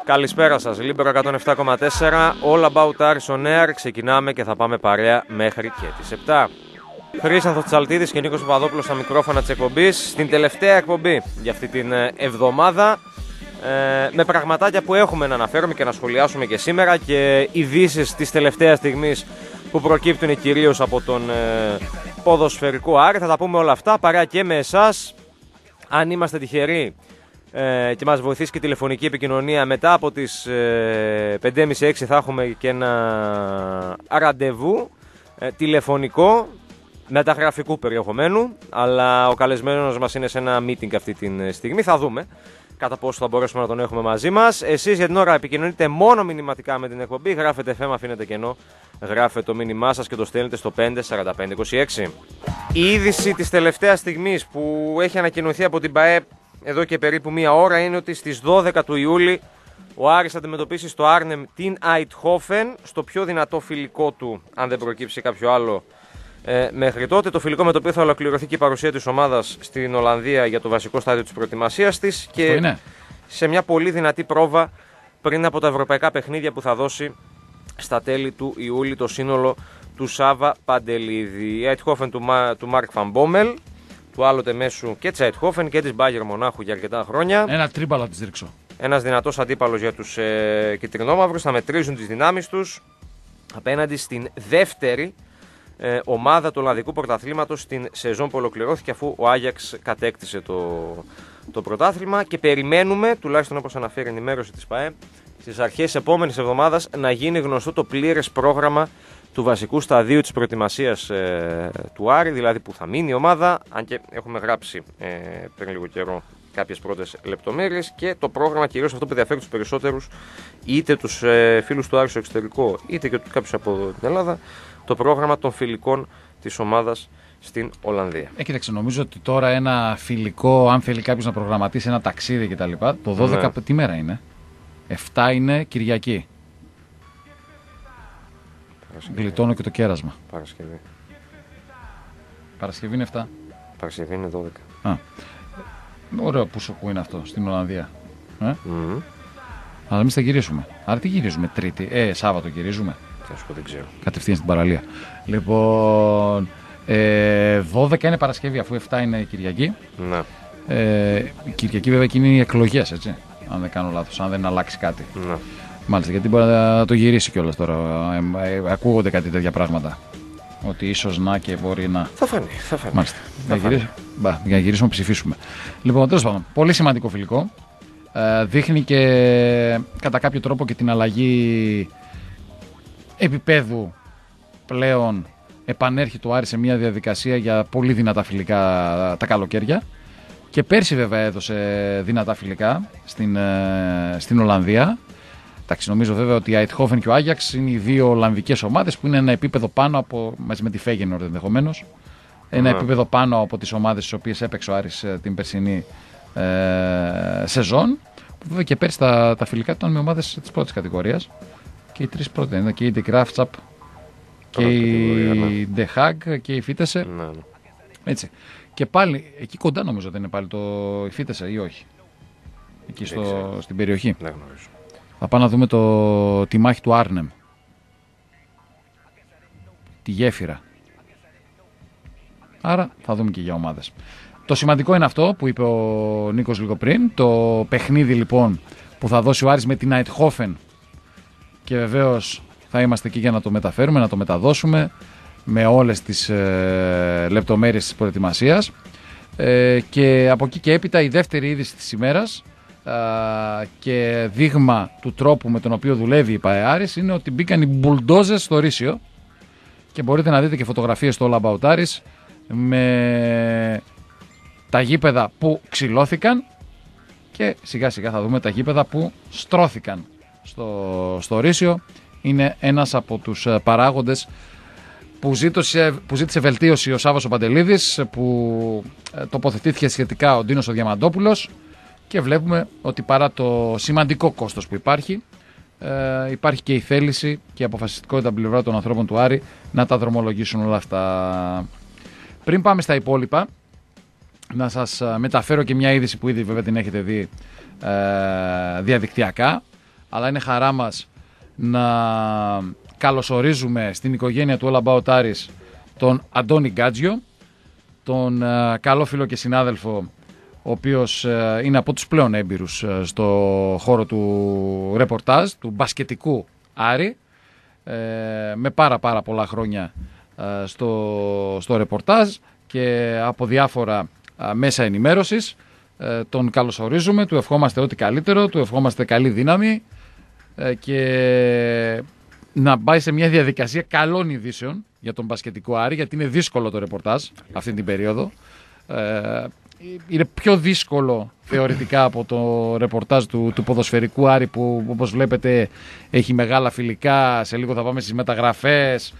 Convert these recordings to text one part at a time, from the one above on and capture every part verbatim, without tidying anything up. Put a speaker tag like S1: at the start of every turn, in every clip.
S1: Καλησπέρα σας, Λίμπερο εκατόν επτά κόμμα τέσσερα, All About Aris on Air. Ξεκινάμε και θα πάμε παρέα μέχρι και τις επτά. Χρήσανθος Τσαλτίδης και Νίκος Παπαδόπουλος στα μικρόφωνα της εκπομπής. Στην τελευταία εκπομπή για αυτή την εβδομάδα, ε, με πραγματάκια που έχουμε να αναφέρουμε και να σχολιάσουμε και σήμερα και ειδήσεις της τελευταίας στιγμής που προκύπτουν κυρίως από τον ε, ποδοσφαιρικό Άρη. Θα τα πούμε όλα αυτά παρέα και με εσάς. Αν είμαστε τυχεροί ε, και μας βοηθήσει και τηλεφωνική επικοινωνία, μετά από τις ε, πέντε και μισή έξι θα έχουμε και ένα ραντεβού ε, τηλεφωνικό μεταγραφικού περιεχομένου, αλλά ο καλεσμένος μας είναι σε ένα meeting αυτή τη στιγμή. Θα δούμε κατά πόσο θα μπορέσουμε να τον έχουμε μαζί μας. Εσείς για την ώρα επικοινωνείτε μόνο μηνυματικά με την εκπομπή. Γράφετε εφ εμ, αφήνετε κενό, γράφετε το μήνυμά σας και το στέλνετε στο πέντε τέσσερα πέντε είκοσι έξι. Η είδηση της τελευταίας στιγμής που έχει ανακοινωθεί από την ΠΑΕ εδώ και περίπου μία ώρα είναι ότι στις δώδεκα του Ιούλη ο Άρης θα αντιμετωπίσει στο Άρνεμ την Αιτχόφεν στο πιο δυνατό φιλικό του, αν δεν προκύψει κάποιο άλλο ε, μέχρι τότε. Το φιλικό με το οποίο θα ολοκληρωθεί και η παρουσία της ομάδας στην Ολλανδία για το βασικό στάδιο της προετοιμασίας της και σε μια πολύ δυνατή πρόβα πριν από τα ευρωπαϊκά παιχνίδια που θα δώσει στα τέλη του Ιούλη το σύνολο του Σάβα Παντελίδη. Η Αιτχόφεν του, του Μάρκ Φαν Μπόμελ, του άλλοτε μέσου και της Αιτχόφεν και της Μπάγερ Μονάχου για αρκετά χρόνια.
S2: Ένα τρίμπαλα της ρίξω.
S1: Ένας δυνατός αντίπαλος για τους ε, κυτρινόμαυρους. Θα μετρίζουν τις δυνάμεις τους απέναντι στην δεύτερη ε, ομάδα του Ολλανδικού Πρωταθλήματος στην σεζόν που ολοκληρώθηκε, αφού ο Άγιαξ κατέκτησε το, το πρωτάθλημα, και περιμένουμε, τουλάχιστον όπως αναφέρει η ενημέρωση της ΠΑΕ, στις αρχές της επόμενης εβδομάδας να γίνει γνωστό το πλήρες πρόγραμμα του βασικού σταδίου της προετοιμασίας ε, του Άρη, δηλαδή που θα μείνει η ομάδα, αν και έχουμε γράψει ε, πριν λίγο καιρό κάποιες πρώτες λεπτομέρειες, και το πρόγραμμα κυρίως αυτό που ενδιαφέρει τους περισσότερους, είτε τους ε, φίλους του Άρη στο εξωτερικό, είτε και κάποιους από την Ελλάδα, το πρόγραμμα των φιλικών της ομάδας στην Ολλανδία.
S2: Ε, κοίταξε, νομίζω ότι τώρα ένα φιλικό, αν θέλει κάποιος να προγραμματίσει ένα ταξίδι κτλ., το δώδεκα, ναι. Τι μέρα είναι? εφτά είναι Κυριακή. Παρασκευή. Γλιτώνω και το κέρασμα.
S1: Παρασκευή.
S2: Παρασκευή είναι εφτά.
S1: Παρασκευή είναι δώδεκα.
S2: Α. Ωραίο που είναι αυτό στην Ολλανδία. Ε?
S1: Mm-hmm.
S2: Αλλά εμείς θα γυρίσουμε. Άρα τι γυρίζουμε? Τρίτη. Ε, Σάββατο γυρίζουμε.
S1: Θα σου πω, δεν ξέρω.
S2: Κατευθείαν στην παραλία. Λοιπόν, ε, δώδεκα είναι Παρασκευή, αφού εφτά είναι Κυριακή.
S1: Ναι.
S2: Ε, Κυριακή βέβαια και είναι οι εκλογές, έτσι. Αν δεν κάνω λάθος, αν δεν αλλάξει κάτι.
S1: Ναι. Μάλιστα,
S2: γιατί μπορεί να το γυρίσει κιόλας τώρα. Ε, ε, ε, ακούγονται κάτι τέτοια πράγματα. Ότι ίσως να και μπορεί να.
S1: Θα φανεί, θα φανεί.
S2: Μάλιστα. Θα για, γυρίσουμε, μπα, για να γυρίσουμε, ψηφίσουμε. Λοιπόν, τέλος πάντων, πολύ σημαντικό φιλικό. Ε, δείχνει και κατά κάποιο τρόπο και την αλλαγή επίπεδου. Πλέον επανέρχεται ο Άρης σε μια διαδικασία για πολύ δυνατά φιλικά τα καλοκαίρια. Και πέρσι βέβαια έδωσε δυνατά φιλικά στην, ε, στην Ολλανδία. Εντάξει, νομίζω βέβαια ότι η Αιτχόφεν και ο Άγιαξ είναι οι δύο Ολλανδικές ομάδες που είναι ένα επίπεδο πάνω από, μαζί με τη Φέγενορντ ενδεχομένως, ένα mm. επίπεδο πάνω από τις ομάδες στις οποίες έπαιξε ο Άρης την περσινή ε, σεζόν. Που βέβαια και πέρσι τα, τα φιλικά ήταν με ομάδες της πρώτης κατηγορίας. Και οι τρεις πρώτες είναι και η De Graafschap και η De Haag και η Φίτεσε.
S1: Ναι.
S2: Έτσι. Και πάλι εκεί κοντά νομίζω δεν είναι πάλι το η Φίτεσε ή όχι. Εκεί στο, στην περιοχή.
S1: Δεν γνωρίζω.
S2: Θα πάμε να δούμε το, τη μάχη του Άρνεμ. Τη γέφυρα. Άρα θα δούμε και για ομάδες. Το σημαντικό είναι αυτό που είπε ο Νίκος λίγο πριν. Το παιχνίδι λοιπόν που θα δώσει ο Άρης με την Αιτχόφεν. Και βεβαίως θα είμαστε εκεί για να το μεταφέρουμε, να το μεταδώσουμε με όλες τις ε, λεπτομέρειες της προετοιμασίας. Ε, και από εκεί και έπειτα η δεύτερη είδηση της ημέρας Uh, και δείγμα του τρόπου με τον οποίο δουλεύει η ΠΑΕ Άρης είναι ότι μπήκαν οι μπουλντόζες στο Ρήσιο και μπορείτε να δείτε και φωτογραφίες στο All About Aris με τα γήπεδα που ξυλώθηκαν και σιγά σιγά θα δούμε τα γήπεδα που στρώθηκαν στο, στο Ρήσιο. Είναι ένας από τους παράγοντες που ζήτησε, που ζήτησε βελτίωση ο Σάββας ο Παντελίδης, που τοποθετήθηκε σχετικά ο Ντίνος ο Διαμαντόπουλος. Και βλέπουμε ότι παρά το σημαντικό κόστος που υπάρχει, ε, υπάρχει και η θέληση και η αποφασιστικότητα από την πλευρά των ανθρώπων του Άρη να τα δρομολογήσουν όλα αυτά. Πριν πάμε στα υπόλοιπα, να σας μεταφέρω και μια είδηση που ήδη βέβαια την έχετε δει ε, διαδικτυακά. αλλά είναι χαρά μας να καλωσορίζουμε στην οικογένεια του All About Aris τον Αντώνη Γκάτζιο, τον uh, καλό φίλο και συνάδελφο, ο οποίος uh, είναι από τους πλέον έμπειρους uh, στο χώρο του ρεπορτάζ, του μπασκετικού Άρη, uh, με πάρα πάρα πολλά χρόνια uh, στο, στο ρεπορτάζ και από διάφορα uh, μέσα ενημέρωσης. Uh, τον καλωσορίζουμε, του ευχόμαστε ό,τι καλύτερο, του ευχόμαστε καλή δύναμη uh, και να πάει σε μια διαδικασία καλών ειδήσεων για τον μπασκετικό Άρη, γιατί είναι δύσκολο το ρεπορτάζ αυτή την περίοδο. Ε, είναι πιο δύσκολο θεωρητικά από το ρεπορτάζ του, του ποδοσφαιρικού Άρη, που όπως βλέπετε έχει μεγάλα φιλικά, σε λίγο θα πάμε στις μεταγραφές,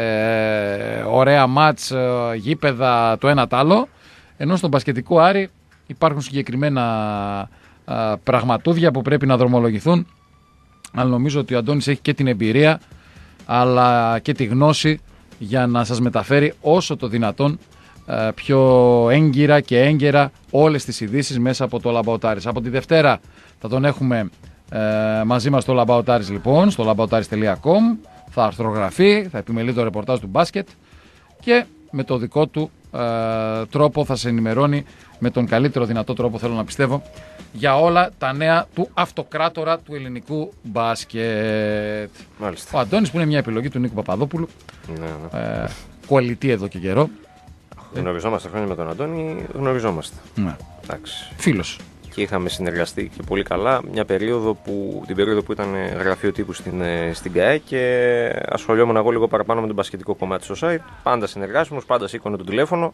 S2: ε, ωραία μάτς, ε, γήπεδα, το ένα τ' άλλο. Ενώ στον μπασκετικό Άρη υπάρχουν συγκεκριμένα ε, πραγματούδια που πρέπει να δρομολογηθούν, αλλά νομίζω ότι ο Αντώνης έχει και την εμπειρία αλλά και τη γνώση για να σας μεταφέρει όσο το δυνατόν ε, πιο έγκυρα και έγκαιρα όλες τις ειδήσεις μέσα από το All About Aris. Από τη Δευτέρα θα τον έχουμε ε, μαζί μας στο All About Aris, λοιπόν, στο all about aris τελεία com. Θα αρθρογραφεί, θα επιμελεί το ρεπορτάζ του μπάσκετ και με το δικό του ε, τρόπο θα σε ενημερώνει με τον καλύτερο δυνατό τρόπο, θέλω να πιστεύω, για όλα τα νέα του αυτοκράτορα του ελληνικού μπάσκετ.
S1: Μάλιστα.
S2: Ο Αντώνης, που είναι μια επιλογή του Νίκου Παπαδόπουλου,
S1: Ναι, ναι.
S2: ε, κολλητή εδώ και καιρό.
S1: Γνωριζόμαστε χρόνια με τον Αντώνη, γνωριζόμαστε.
S2: Ναι.
S1: Εντάξει.
S2: Φίλος.
S1: Και είχαμε συνεργαστεί και πολύ καλά μια περίοδο που, την περίοδο που ήταν γραφείο τύπου στην, στην ΚΑΕ και ασχολιόμουν εγώ λίγο παραπάνω με τον μπασκετικό κομμάτι στο site. Πάντα συνεργάσιμος, πάντα σήκωνε το τηλέφωνο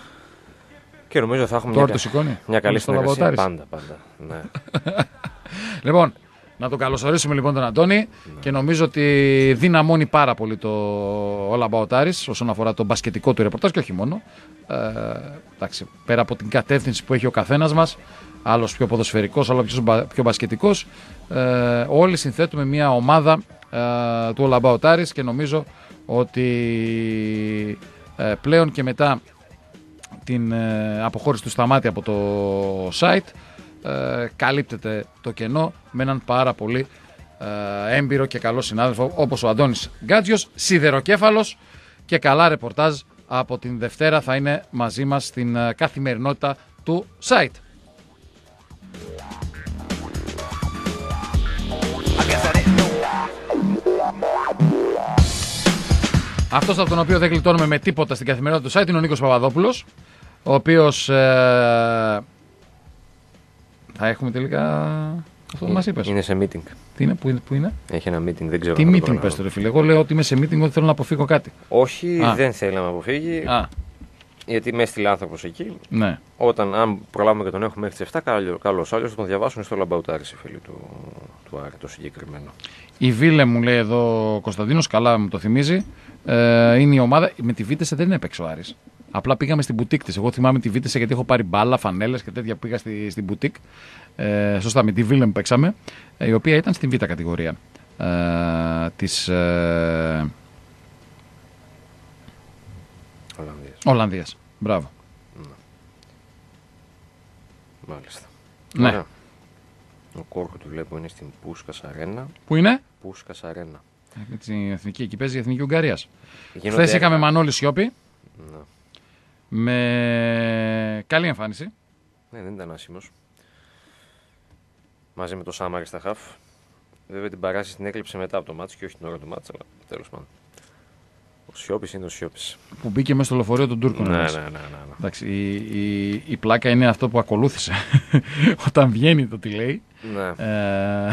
S1: και νομίζω θα έχουμε
S2: Τώρα
S1: μια,
S2: το σηκώνει.
S1: μια καλή
S2: στο
S1: συνεργασία.
S2: Λαμπαοτάρης.
S1: Πάντα, πάντα. Ναι.
S2: Λοιπόν, να τον καλωσορίσουμε λοιπόν τον Αντώνη, ναι. Και νομίζω ότι δυναμώνει πάρα πολύ το All About Aris όσον αφορά το μπασκετικό του ρεπορτάζ και όχι μόνο. Ε, εντάξει, πέρα από την κατεύθυνση που έχει ο καθένας μας, άλλος πιο ποδοσφαιρικός, άλλος πιο, πιο μπασκετικός, ε, όλοι συνθέτουμε μια ομάδα ε, του All About Aris και νομίζω ότι ε, πλέον και μετά την ε, αποχώρηση του Σταμάτη από το site, ε, καλύπτεται το κενό με έναν πάρα πολύ ε, έμπειρο και καλό συνάδελφο όπως ο Αντώνης Γκάτζιος, σιδεροκέφαλος, και καλά ρεπορτάζ από την Δευτέρα θα είναι μαζί μας στην ε, καθημερινότητα του site. Αυτός από τον οποίο δεν γλιτώνουμε με τίποτα στην καθημερινότητα του site είναι ο Νίκος Παπαδόπουλος, ο οποίος ε, θα έχουμε τελικά αυτό που μας είπες.
S1: Είναι σε meeting.
S2: Τι είναι, πού είναι, πού είναι?
S1: Έχει ένα meeting, δεν ξέρω.
S2: Τι meeting πες τώρα, φίλε? Εγώ λέω ότι είμαι σε meeting, ότι θέλω να αποφύγω κάτι.
S1: Όχι,
S2: Α.
S1: δεν θέλει να με αποφύγει.
S2: Α.
S1: Γιατί με έστειλε άνθρωπος εκεί.
S2: Ναι.
S1: Όταν, αν προλάβουμε και τον έχουμε μέχρι τις εφτά, καλώς. Άλλως θα τον διαβάσουν στο Λαμπαουτάρι, οι φίλοι του, του Άρη, το συγκεκριμένο.
S2: Η Βίλε μου λέει εδώ ο Κωνσταντίνος, καλά μου το θυμίζει. Ε, είναι η ομάδα. Με τη Βίτεσε δεν έπαιξε ο Άρης. Απλά πήγαμε στην μπουτίκ της. Εγώ θυμάμαι τη Βίτεσε γιατί έχω πάρει μπάλα, φανέλες και τέτοια που πήγα στη, στην μπουτίκ. Ε, σωστά, με τη Βίλε μου παίξαμε, ε, η οποία ήταν στην Β' κατηγορία ε, της ε,
S1: Ολλανδίας.
S2: Ολλανδίας. Μπράβο.
S1: Ναι. Μάλιστα.
S2: Ναι.
S1: Ωραία. Ο κόρκο του βλέπω είναι στην Πούσκας Αρένα.
S2: Πού είναι?
S1: Πούσκας Αρένα.
S2: Η εθνική, εκεί παίζει η Εθνική Ουγγαρίας.
S1: Γίνονται
S2: Χθες είχαμε Μανώλη Σιώπη.
S1: Ναι.
S2: Με καλή εμφάνιση.
S1: Ναι, δεν ήταν άσχημος. Μαζί με το Σάμαρη στα χαφ. Βέβαια την παράσταση την έκλειψε μετά από το μάτς και όχι την ώρα του μάτς, αλλά τέλος πάντων. Ο Σιώπης είναι ο Σιώπης.
S2: Που μπήκε μέσα στο λεωφορείο των Τούρκων.
S1: Ναι, ναι,
S2: ναι,
S1: ναι, ναι, ναι.
S2: Εντάξει, η, η, η πλάκα είναι αυτό που ακολούθησε. Όταν βγαίνει το τι λέει.
S1: Ναι.
S2: Ε,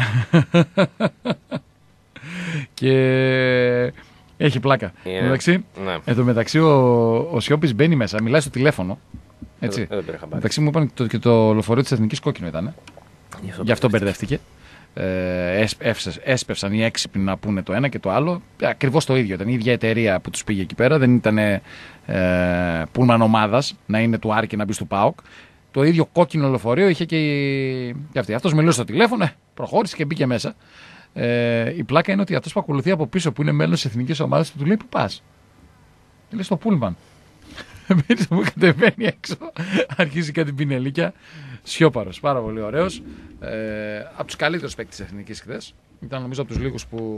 S2: και έχει πλάκα.
S1: Είναι.
S2: Εντάξει,
S1: Ναι.
S2: εν τω μεταξύ ο, ο Σιώπης μπαίνει μέσα, μιλάει στο τηλέφωνο. Έτσι.
S1: Δεν, δεν πήρε χαμπάρι.
S2: Εντάξει, μου είπαν και το, και το λεωφορείο της Εθνικής κόκκινο ήταν. Γι' αυτό μπερδεύτηκε. Ε, έσπευσαν οι έξυπνοι να πούνε το ένα και το άλλο. Ακριβώς το ίδιο. Ήταν η ίδια εταιρεία που τους πήγε εκεί πέρα. Δεν ήταν ε, πούλμαν ομάδας να είναι του Άρη και να μπει του ΠΑΟΚ. Το ίδιο κόκκινο λεωφορείο είχε και, η... και αυτή. Αυτός μιλούσε στο τηλέφωνο, προχώρησε και μπήκε μέσα. Ε, η πλάκα είναι ότι αυτός που ακολουθεί από πίσω, που είναι μέλος της εθνικής ομάδας, του λέει: πού πας? Λέει: στο πούλμαν. Μπαίνει, μου κατεβαίνει έξω, αρχίζει κάτι πινελίκια. Σιώπαρος, πάρα πολύ ωραίος. Ε, από τους καλύτερους παίκτες της Εθνικής χθες. Ήταν νομίζω από τους λίγους που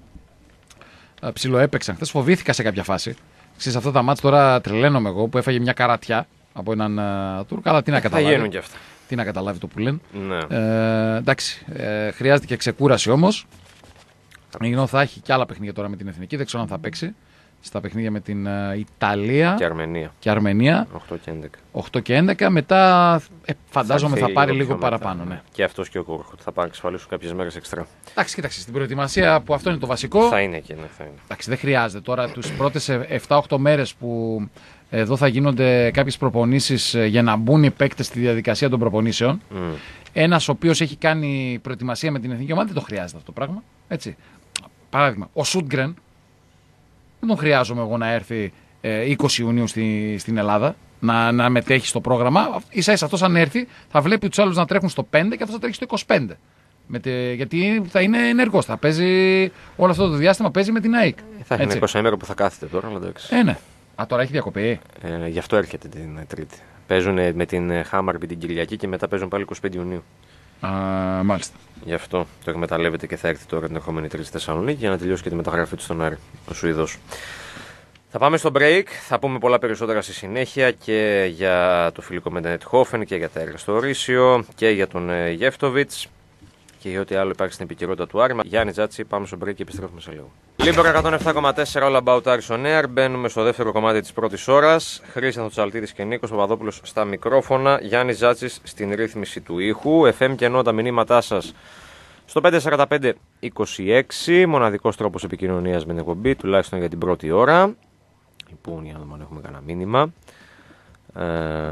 S2: ε, ψιλοέπαιξαν χθες. Φοβήθηκα σε κάποια φάση. Σε αυτά τα μάτς τώρα τρελαίνομαι εγώ που έφαγε μια καρατιά από έναν uh, Τούρκο. Αλλά τι να καταλάβει.
S1: Θα γίνουν και αυτά.
S2: Τι να καταλάβει το που λένε.
S1: Ναι.
S2: Ε, εντάξει, ε, χρειάζεται και ξεκούραση όμως. Ενώ θα έχει και άλλα παιχνίδια τώρα με την Εθνική. Δεν ξέρω αν θα παίξει στα παιχνίδια με την uh, Ιταλία
S1: και Αρμενία.
S2: Και Αρμενία.
S1: οκτώ και έντεκα.
S2: οκτώ και έντεκα. Μετά ε, φαντάζομαι θα, θα πάρει λίγο, λίγο παραπάνω. Ναι.
S1: Και αυτός και ο Κούρκοτ θα πάνε να εξασφαλίσουν κάποιες μέρες εξτρά.
S2: Εντάξει, κοίταξε. Στην προετοιμασία που αυτό είναι το βασικό.
S1: Θα είναι και ναι, θα είναι.
S2: Εντάξει, δεν χρειάζεται τώρα τους πρώτες επτά οκτώ μέρες που εδώ θα γίνονται κάποιες προπονήσεις για να μπουν οι παίκτες στη διαδικασία των προπονήσεων. Mm. Ένας ο οποίος έχει κάνει προετοιμασία με την εθνική ομάδα δεν το χρειάζεται αυτό το πράγμα. Έτσι. Παράδειγμα, ο Σούντγκρεν δεν τον χρειάζομαι εγώ να έρθει ε, είκοσι Ιουνίου στη, στην Ελλάδα να, να μετέχει στο πρόγραμμα. Ίσα ίσα αυτός αν έρθει θα βλέπει τους άλλους να τρέχουν στο πέντε και αυτός θα τρέχει στο είκοσι πέντε. Με τε, γιατί θα είναι ενεργός. Θα παίζει όλο αυτό το διάστημα παίζει με την ΑΕΚ.
S1: Θα έχει ένα είκοσι ημέρο που θα κάθεται τώρα. Αλλά εντάξει.
S2: Ε, ναι. Α, τώρα έχει διακοπή.
S1: Ε, γι' αυτό έρχεται την Τρίτη. Παίζουν με την Χάμαρμπι την Κυριακή και μετά παίζουν πάλι είκοσι πέντε Ιουνίου.
S2: Α, μάλιστα.
S1: Γι' αυτό το εκμεταλλεύεται και θα έρθει τώρα την ερχόμενη Τρίτη στη Θεσσαλονίκη για να τελειώσει και τη μεταγραφή του στον Άρη, ο Σουηδός. Θα πάμε στο break, θα πούμε πολλά περισσότερα στη συνέχεια και για το φιλικό με την Ετχόφεν και για τα έργα στο Ορίσιο και για τον Γεύτοβιτς και για ό,τι άλλο υπάρχει στην επικαιρότητα του Άρη. Γιάννη Τζάτσι, πάμε στο break και επιστρέφουμε σε λίγο. Λίμπερο εκατόν επτά κόμμα τέσσερα All About Aris on Air. Μπαίνουμε στο δεύτερο κομμάτι της πρώτης ώρας. Χρήστος Τσαλτίδης και Νίκος Παπαδόπουλος στα μικρόφωνα. Γιάννη Τζάτσης στην ρύθμιση του ήχου. εφ εμ και ενώ τα μηνύματά σας στο πέντε σαράντα πέντε είκοσι έξι. Μοναδικός τρόπος επικοινωνίας με την εκπομπή, τουλάχιστον για την πρώτη ώρα. Λοιπόν, για να δούμε αν έχουμε κανένα μήνυμα. Ε,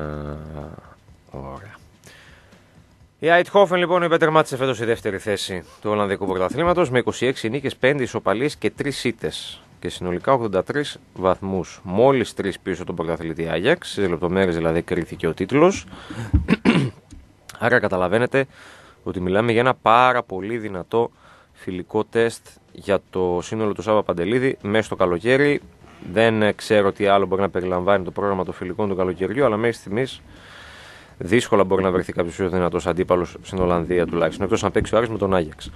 S1: ωραία. Η Αιτχόφεν λοιπόν υπετερμάτισε φέτος στη δεύτερη θέση του Ολλανδικού Πρωταθλήματος με είκοσι έξι νίκες, πέντε ισοπαλίες και τρεις ήττες και συνολικά ογδόντα τρεις βαθμούς. Μόλις τρεις πίσω τον πρωταθλητή Άγιαξ, στις λεπτομέρειες δηλαδή κρίθηκε ο τίτλος. Άρα καταλαβαίνετε ότι μιλάμε για ένα πάρα πολύ δυνατό φιλικό τεστ για το σύνολο του Σάβα Παντελίδη μέσα στο καλοκαίρι. Δεν ξέρω τι άλλο μπορεί να περιλαμβάνει το πρόγραμμα των φιλικών του καλοκαιριού, αλλά μέχρι στιγμής δύσκολα μπορεί να βρεθεί κάποιος πιο δυνατός αντίπαλος στην Ολλανδία τουλάχιστον, εκτός αν παίξει ο Άρης με τον Άγιαξ.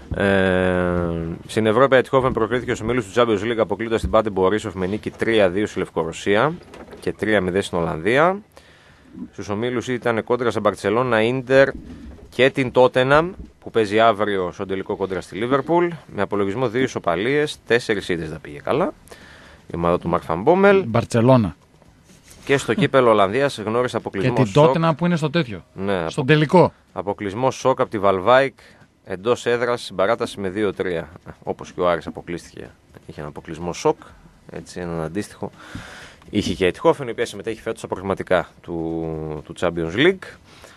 S1: Ε, στην Ευρώπη, η Αιτχόφεν προκρίθηκε ως ομίλους του Champions League αποκλείτοντας την Πάντε Μπορίσοφ με νίκη τρία δύο στη Λευκορωσία και τρία μηδέν στην Ολλανδία. Στους ομίλους ήταν κόντρα σε Μπαρτσελώνα, Ίντερ και την Τότεναμ που παίζει αύριο στον τελικό κόντρα στη Λίβερπουλ με απολογισμό δύο ισοπαλίες, τέσσερις ήττες δεν πήγε καλά. Η ομάδα του Μαρκ Φαν Μπόμελ.
S2: Μπαρτσελώνα. Και
S1: στο κύπελο Ολλανδίας γνώρισε αποκλεισμό
S2: σοκ. Και την Τότεναμ που είναι στο τέτοιο.
S1: Ναι,
S2: στον απο... τελικό.
S1: Αποκλεισμό σοκ από τη Βαλβάικ εντός έδρας στην παράταση με δύο τρία. Όπως και ο Άρης αποκλείστηκε. Είχε ένα αποκλεισμό σοκ. Έτσι, έναν αντίστοιχο. Είχε και η Αιτχόφεν η οποία συμμετέχει φέτος στα προγραμματικά του, του Champions League.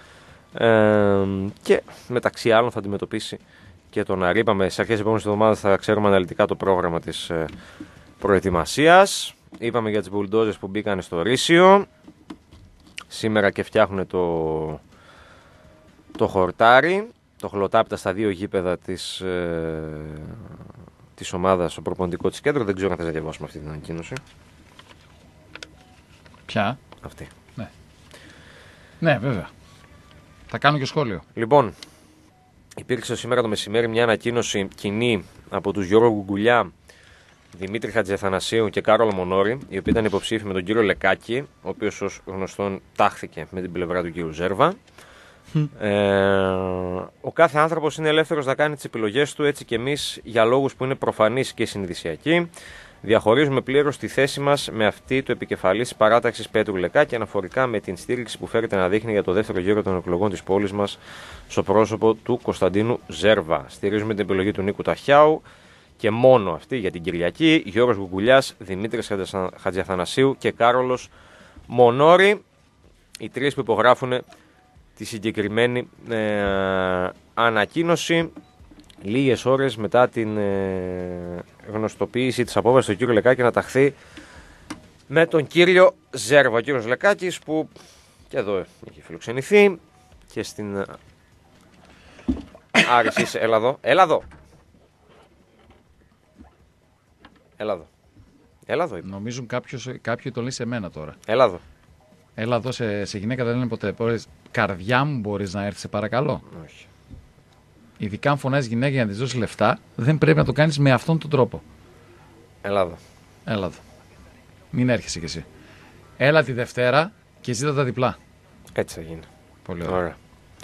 S1: Ε, και μεταξύ άλλων θα αντιμετωπίσει και τον Άρη. Είπαμε στις αρχές της επόμενης εβδομάδας θα ξέρουμε αναλυτικά το πρόγραμμα της ε, προετοιμασίας. Είπαμε για τις μπουλντόζες που μπήκαν στο Ρήσιο. Σήμερα και φτιάχνουν το, το χορτάρι, το χλωτάπιτα στα δύο γήπεδα της, ε, της ομάδας στο προπονητικό της κέντρο. Δεν ξέρω αν θες να διαβάσουμε αυτή την ανακοίνωση.
S2: Ποια?
S1: Αυτή.
S2: Ναι. Ναι, βέβαια. Θα κάνω και σχόλιο.
S1: Λοιπόν, υπήρξε σήμερα το μεσημέρι μια ανακοίνωση κοινή από τους Γιώργο Γκουγκουλιά, Δημήτρη Χατζηθανασίου και Κάρολο Μονόρη, οι οποίοι ήταν υποψήφοι με τον κύριο Λεκάκη, ο οποίος ως γνωστόν τάχθηκε με την πλευρά του κύριου Ζέρβα. ε, ο κάθε άνθρωπος είναι ελεύθερος να κάνει τις επιλογές του, έτσι και εμείς για λόγους που είναι προφανείς και συνειδησιακοί. Διαχωρίζουμε πλήρως τη θέση μας με αυτή του επικεφαλής της παράταξης Πέτρου Λεκάκη αναφορικά με την στήριξη που φέρεται να δείχνει για το δεύτερο γύρο των εκλογών της πόλης μας στο πρόσωπο του Κωνσταντίνου Ζέρβα. Στηρίζουμε την επιλογή του Νίκου Ταχιάου και μόνο αυτή για την Κυριακή. Γιώργος Γκουγκουλιάς, Δημήτρης Χατζηθανασίου και Κάρολος Μονόρη. Οι τρεις που υπογράφουν τη συγκεκριμένη ε, ανακοίνωση λίγες ώρες μετά την ε, γνωστοποίηση της απόφασης του κύριου Λεκάκη να ταχθεί με τον κύριο Ζέρβα. Ο κύριος Λεκάκης που και εδώ έχει φιλοξενηθεί και στην Άρης. Έλα εδώ, έλα εδώ. Έλα εδώ. Έλα εδώ.
S2: Νομίζουν κάποιος, κάποιοι το λέει σε μένα τώρα.
S1: Έλα εδώ.
S2: Έλα εδώ σε, σε γυναίκα δεν λένε ποτέ. Μπορείς, καρδιά μου, μπορείς να έρθεις, σε παρακαλώ.
S1: Όχι.
S2: Ειδικά αν φωνάζει γυναίκα για να της δώσει λεφτά, δεν πρέπει να το κάνεις με αυτόν τον τρόπο.
S1: Έλα εδώ.
S2: Έλα εδώ. Μην έρχεσαι κι εσύ. Έλα τη Δευτέρα και ζήτα τα διπλά.
S1: Έτσι θα γίνει.
S2: Πολύ ωραία.
S1: Ωραία.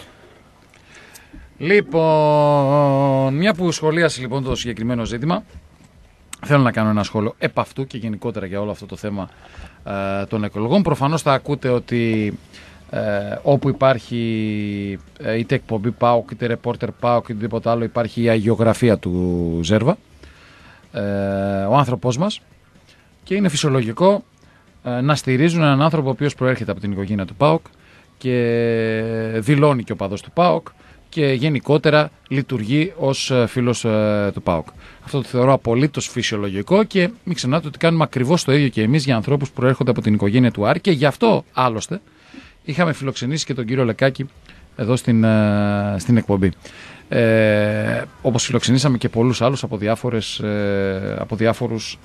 S2: Λοιπόν, μια που σχολίασε λοιπόν το συγκεκριμένο ζήτημα, θέλω να κάνω ένα σχόλιο επ' αυτού και γενικότερα για όλο αυτό το θέμα ε, των εκλογών. Προφανώς θα ακούτε ότι ε, όπου υπάρχει ε, είτε εκπομπή ΠΑΟΚ, είτε ρεπόρτερ ΠΑΟΚ, είτε τίποτα άλλο, υπάρχει η αγιογραφία του Ζέρβα, ε, ο άνθρωπός μας, και είναι φυσιολογικό ε, να στηρίζουν έναν άνθρωπο ο οποίος προέρχεται από την οικογένεια του ΠΑΟΚ και δηλώνει και ο παδός του ΠΑΟΚ και γενικότερα λειτουργεί ως φίλος ε, του ΠΑΟΚ. Αυτό το θεωρώ απολύτως φυσιολογικό και μην ξεχνάτε ότι κάνουμε ακριβώς το ίδιο και εμείς για ανθρώπους που προέρχονται από την οικογένεια του Άρη, και γι' αυτό άλλωστε είχαμε φιλοξενήσει και τον κύριο Λεκάκη εδώ στην, ε, στην εκπομπή. Ε, όπως φιλοξενήσαμε και πολλούς άλλους από, διάφορες, ε, από διάφορους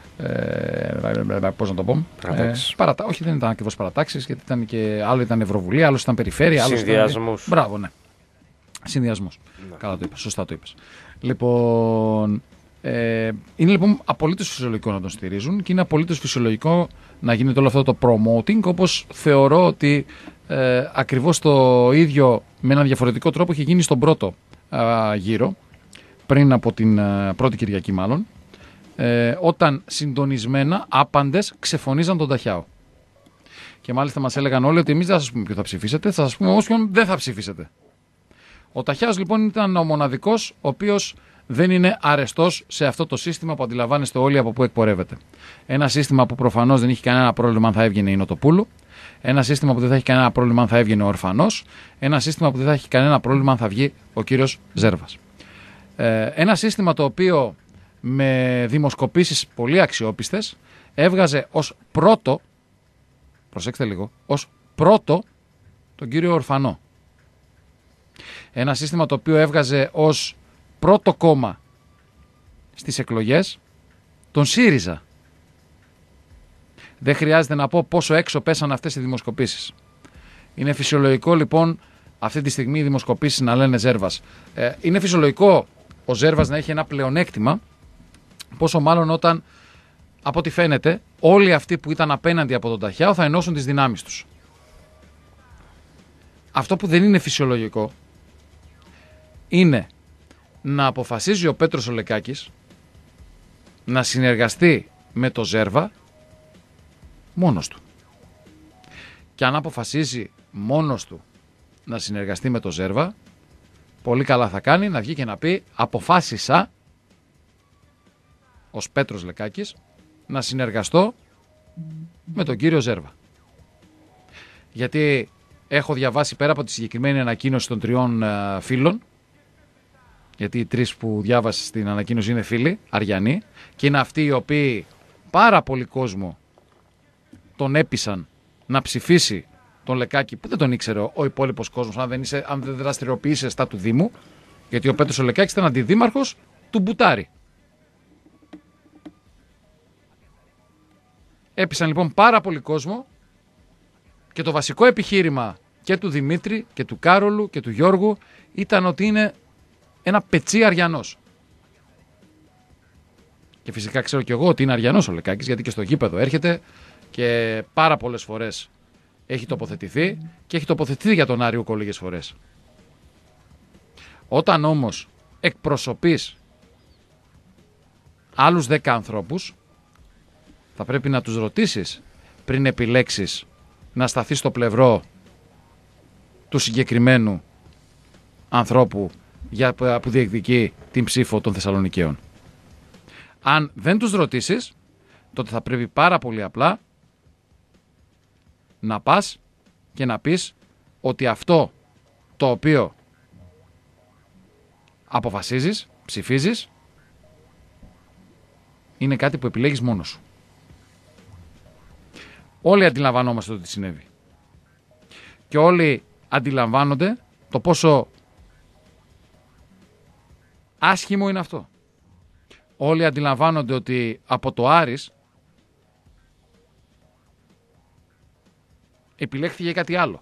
S2: Ε, πώς να το πω, ε, παρατα... όχι, δεν ήταν ακριβώς παρατάξεις, γιατί ήταν και άλλο ήταν Ευρωβουλή, άλλο ήταν Περιφέρεια, άλλο
S1: συνδυασμούς.
S2: Ήταν... Μπράβο, ναι. Συνδυασμούς. Ναι. Καλά το είπες, σωστά το είπες. Λοιπόν, ε, είναι λοιπόν απολύτως φυσιολογικό να τον στηρίζουν και είναι απολύτως φυσιολογικό να γίνεται όλο αυτό το promoting, όπως θεωρώ ότι ε, ακριβώς το ίδιο με έναν διαφορετικό τρόπο είχε γίνει στον πρώτο α, γύρο, πριν από την α, πρώτη Κυριακή μάλλον. Ε, όταν συντονισμένα άπαντες ξεφωνίζαν τον Ταχιάο. Και μάλιστα μας έλεγαν όλοι ότι εμείς δεν θα σας πούμε ποιο θα ψηφίσετε, θα σας πούμε όμως ποιον δεν θα ψηφίσετε. Ο Ταχιάος λοιπόν ήταν ο μοναδικός ο οποίος δεν είναι αρεστός σε αυτό το σύστημα που αντιλαμβάνεστε όλοι από πού εκπορεύεται. Ένα σύστημα που προφανώς δεν έχει κανένα πρόβλημα αν θα έβγαινε η Νοτοπούλου. Ένα σύστημα που δεν θα έχει κανένα πρόβλημα αν θα έβγαινε ο Ορφανός. Ένα σύστημα που δεν θα έχει κανένα πρόβλημα αν θα βγει ο κύριος Ζέρβας. Ε, ένα σύστημα το οποίο με δημοσκοπήσεις πολύ αξιόπιστες έβγαζε ως πρώτο, προσέξτε λίγο, ως πρώτο τον κύριο Ορφανό. Ένα σύστημα το οποίο έβγαζε ως πρώτο κόμμα στις εκλογές τον ΣΥΡΙΖΑ. Δεν χρειάζεται να πω πόσο έξω πέσαν αυτές οι δημοσκοπήσεις. Είναι φυσιολογικό λοιπόν αυτή τη στιγμή οι δημοσκοπήσεις να λένε Ζέρβας. Ε, είναι φυσιολογικό ο Ζέρβας να έχει ένα πλεονέκτημα, πόσο μάλλον όταν, από ό,τι φαίνεται, όλοι αυτοί που ήταν απέναντι από τον Ταχιάο θα ενώσουν τις δυνάμεις τους. Αυτό που δεν είναι φυσιολογικό είναι να αποφασίζει ο Πέτρος ο Λεκάκης να συνεργαστεί με το Ζέρβα μόνος του. Και αν αποφασίζει μόνος του να συνεργαστεί με το Ζέρβα, πολύ καλά θα κάνει να βγει και να πει αποφάσισα ως Πέτρος Λεκάκης να συνεργαστώ με τον κύριο Ζέρβα. Γιατί έχω διαβάσει πέρα από τη συγκεκριμένη ανακοίνωση των τριών uh, φίλων, γιατί οι τρεις που διάβασε στην ανακοίνωση είναι φίλοι, Αριανοί, και είναι αυτοί οι οποίοι πάρα πολύ κόσμο τον έπεισαν να ψηφίσει τον Λεκάκη, που δεν τον ήξερε ο υπόλοιπος κόσμος, αν δεν, είσαι, αν δεν δραστηριοποιείσαι στα του Δήμου, γιατί ο Πέτρος ο Λεκάκης ήταν αντιδήμαρχος του Μπουτάρη. Έπεισαν λοιπόν πάρα πολύ κόσμο και το βασικό επιχείρημα και του Δημήτρη και του Κάρολου και του Γιώργου ήταν ότι είναι ένα πετσί Αριανός. Και φυσικά ξέρω κι εγώ ότι είναι Αριανός ο Λεκάκης, γιατί και στο γήπεδο έρχεται και πάρα πολλές φορές έχει τοποθετηθεί και έχει τοποθετηθεί για τον Άριο λίγες φορές. Όταν όμως εκπροσωπείς άλλους δέκα ανθρώπους, θα πρέπει να τους ρωτήσεις πριν επιλέξεις να σταθείς στο πλευρό του συγκεκριμένου ανθρώπου για, που διεκδικεί την ψήφο των Θεσσαλονικαίων. Αν δεν τους ρωτήσεις, τότε θα πρέπει πάρα πολύ απλά να πας και να πεις ότι αυτό το οποίο αποφασίζεις, ψηφίζεις, είναι κάτι που επιλέγεις μόνος σου. Όλοι αντιλαμβανόμαστε το τι συνέβη. Και όλοι αντιλαμβάνονται το πόσο άσχημο είναι αυτό. Όλοι αντιλαμβάνονται ότι από το Άρης επιλέχθηκε κάτι άλλο.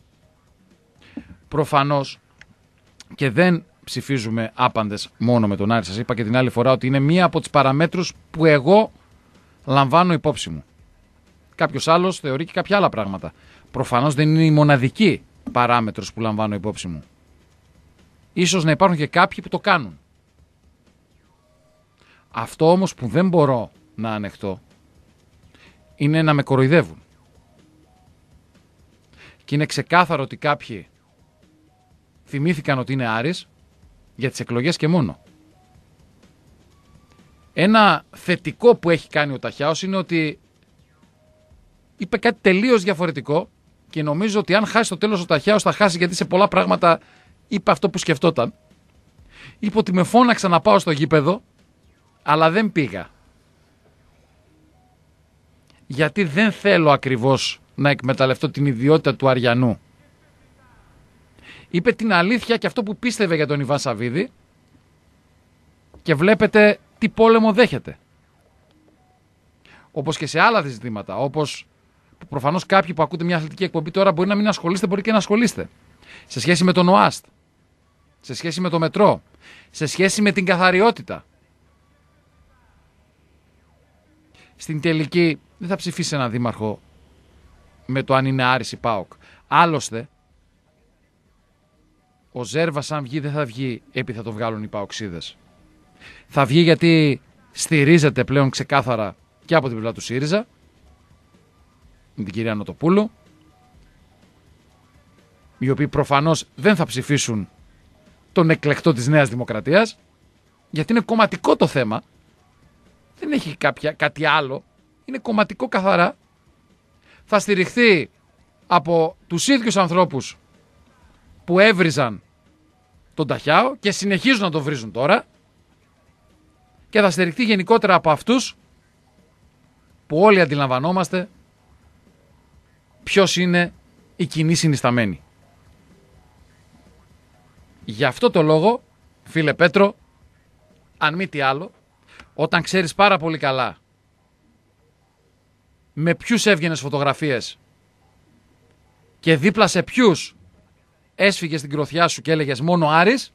S2: Προφανώς και δεν ψηφίζουμε άπαντες μόνο με τον Άρη. Σας είπα και την άλλη φορά ότι είναι μία από τις παραμέτρους που εγώ λαμβάνω υπόψη μου. Κάποιος άλλος θεωρεί και κάποια άλλα πράγματα. Προφανώς δεν είναι η μοναδική παράμετρος που λαμβάνω υπόψη μου. Ίσως να υπάρχουν και κάποιοι που το κάνουν. Αυτό όμως που δεν μπορώ να ανεχτώ είναι να με κοροϊδεύουν. Και είναι ξεκάθαρο ότι κάποιοι θυμήθηκαν ότι είναι Άρης για τις εκλογές και μόνο. Ένα θετικό που έχει κάνει ο Ταχιάος είναι ότι είπε κάτι τελείως διαφορετικό και νομίζω ότι αν χάσει το τέλος ο Ταχιάος θα χάσει, γιατί σε πολλά πράγματα είπε αυτό που σκεφτόταν. Είπε ότι με φώναξα να πάω στο γήπεδο, αλλά δεν πήγα. Γιατί δεν θέλω ακριβώς να εκμεταλλευτώ την ιδιότητα του Αριανού. Είπε την αλήθεια και αυτό που πίστευε για τον Ιβάν Σαββίδη και βλέπετε τι πόλεμο δέχεται. Όπως και σε άλλα ζητήματα, όπως προφανώς κάποιοι που ακούτε μια αθλητική εκπομπή τώρα μπορεί να μην ασχολείστε, μπορεί και να ασχολείστε. Σε σχέση με τον ΟΑΣΤ, σε σχέση με το μετρό, σε σχέση με την καθαριότητα. Στην τελική δεν θα ψηφίσει έναν δήμαρχο με το αν είναι Άρης ή ΠΑΟΚ. Άλλωστε, ο Ζέρβας αν βγει δεν θα βγει επειδή θα το βγάλουν οι ΠΑΟΚσίδες. Θα βγει γιατί στηρίζεται πλέον ξεκάθαρα και από την πλευρά του ΣΥΡΙΖΑ, με την κυρία Νοτοπούλου, οι οποίοι προφανώς δεν θα ψηφίσουν τον εκλεκτό της Νέας Δημοκρατίας, γιατί είναι κομματικό το θέμα. Δεν έχει κάποια, κάτι άλλο. Είναι κομματικό καθαρά. Θα στηριχθεί από τους ίδιους ανθρώπους που έβριζαν τον Ταχιάο και συνεχίζουν να τον βρίζουν τώρα, και θα στηριχθεί γενικότερα από αυτούς που όλοι αντιλαμβανόμαστε ποιος είναι η κοινή συνισταμένη. Γι' αυτό το λόγο, φίλε Πέτρο, αν μη τι άλλο, όταν ξέρεις πάρα πολύ καλά με ποιους έβγαινες φωτογραφίες και δίπλα σε ποιους έσφυγες την κροθιά σου και έλεγες μόνο Άρης,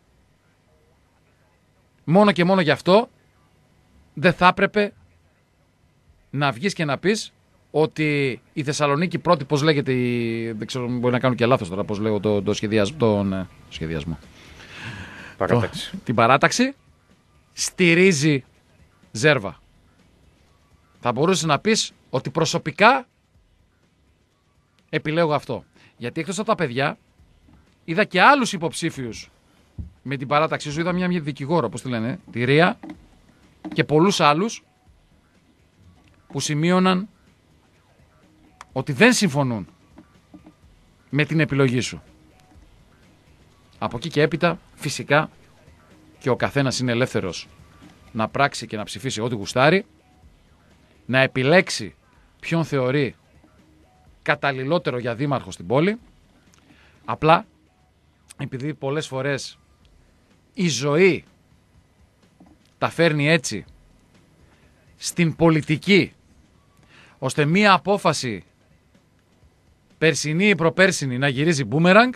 S2: μόνο και μόνο γι' αυτό δεν θα έπρεπε να βγεις και να πεις ότι η Θεσσαλονίκη πρώτη, πώς λέγεται, η... δεν ξέρω, μπορεί να κάνω και λάθος τώρα πώς λέγω το, το σχεδιασμό, τον ε, σχεδιασμό.
S1: Παράταξη.
S2: Το, την παράταξη στηρίζει Ζέρβα. Θα μπορούσες να πεις ότι προσωπικά επιλέγω αυτό. Γιατί εκτός από τα παιδιά είδα και άλλους υποψήφιους με την παράταξή σου. Είδα μια, μια δικηγόρο, πώς τη λένε, τη Ρία, και πολλούς άλλους που σημείωναν ότι δεν συμφωνούν με την επιλογή σου. Από εκεί και έπειτα φυσικά και ο καθένας είναι ελεύθερος να πράξει και να ψηφίσει ό,τι γουστάρει, να επιλέξει ποιον θεωρεί καταλληλότερο για δήμαρχο στην πόλη. Απλά επειδή πολλές φορές η ζωή τα φέρνει έτσι στην πολιτική, ώστε μία απόφαση περσινή ή προπέρσινη να γυρίζει μπούμεραγκ,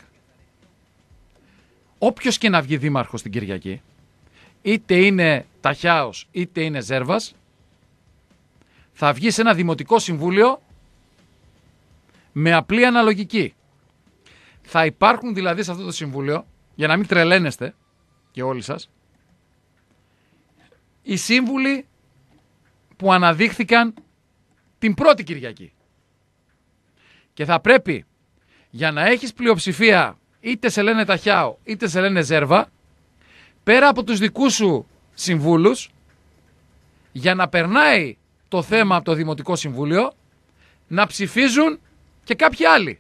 S2: όποιος και να βγει δήμαρχος την Κυριακή, είτε είναι Ταχιάος είτε είναι Ζέρβας, θα βγει σε ένα δημοτικό συμβούλιο με απλή αναλογική. Θα υπάρχουν δηλαδή σε αυτό το συμβούλιο, για να μην τρελαίνεστε και όλοι σας, οι σύμβουλοι που αναδείχθηκαν την πρώτη Κυριακή. Και θα πρέπει, για να έχεις πλειοψηφία, είτε σε λένε Ταχιάο είτε σε λένε Ζέρβα, πέρα από τους δικούς σου συμβούλους, για να περνάει το θέμα από το Δημοτικό Συμβούλιο, να ψηφίζουν και κάποιοι άλλοι.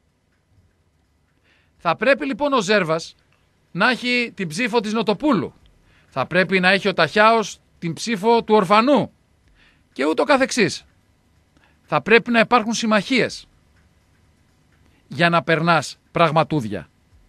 S2: Θα πρέπει λοιπόν ο Ζέρβας να έχει την ψήφο της Νοτοπούλου. Θα πρέπει να έχει ο Ταχιάος την ψήφο του Ορφανού. Και ούτω καθεξής. Θα πρέπει να υπάρχουν συμμαχίες για να περνάς πραγματούδια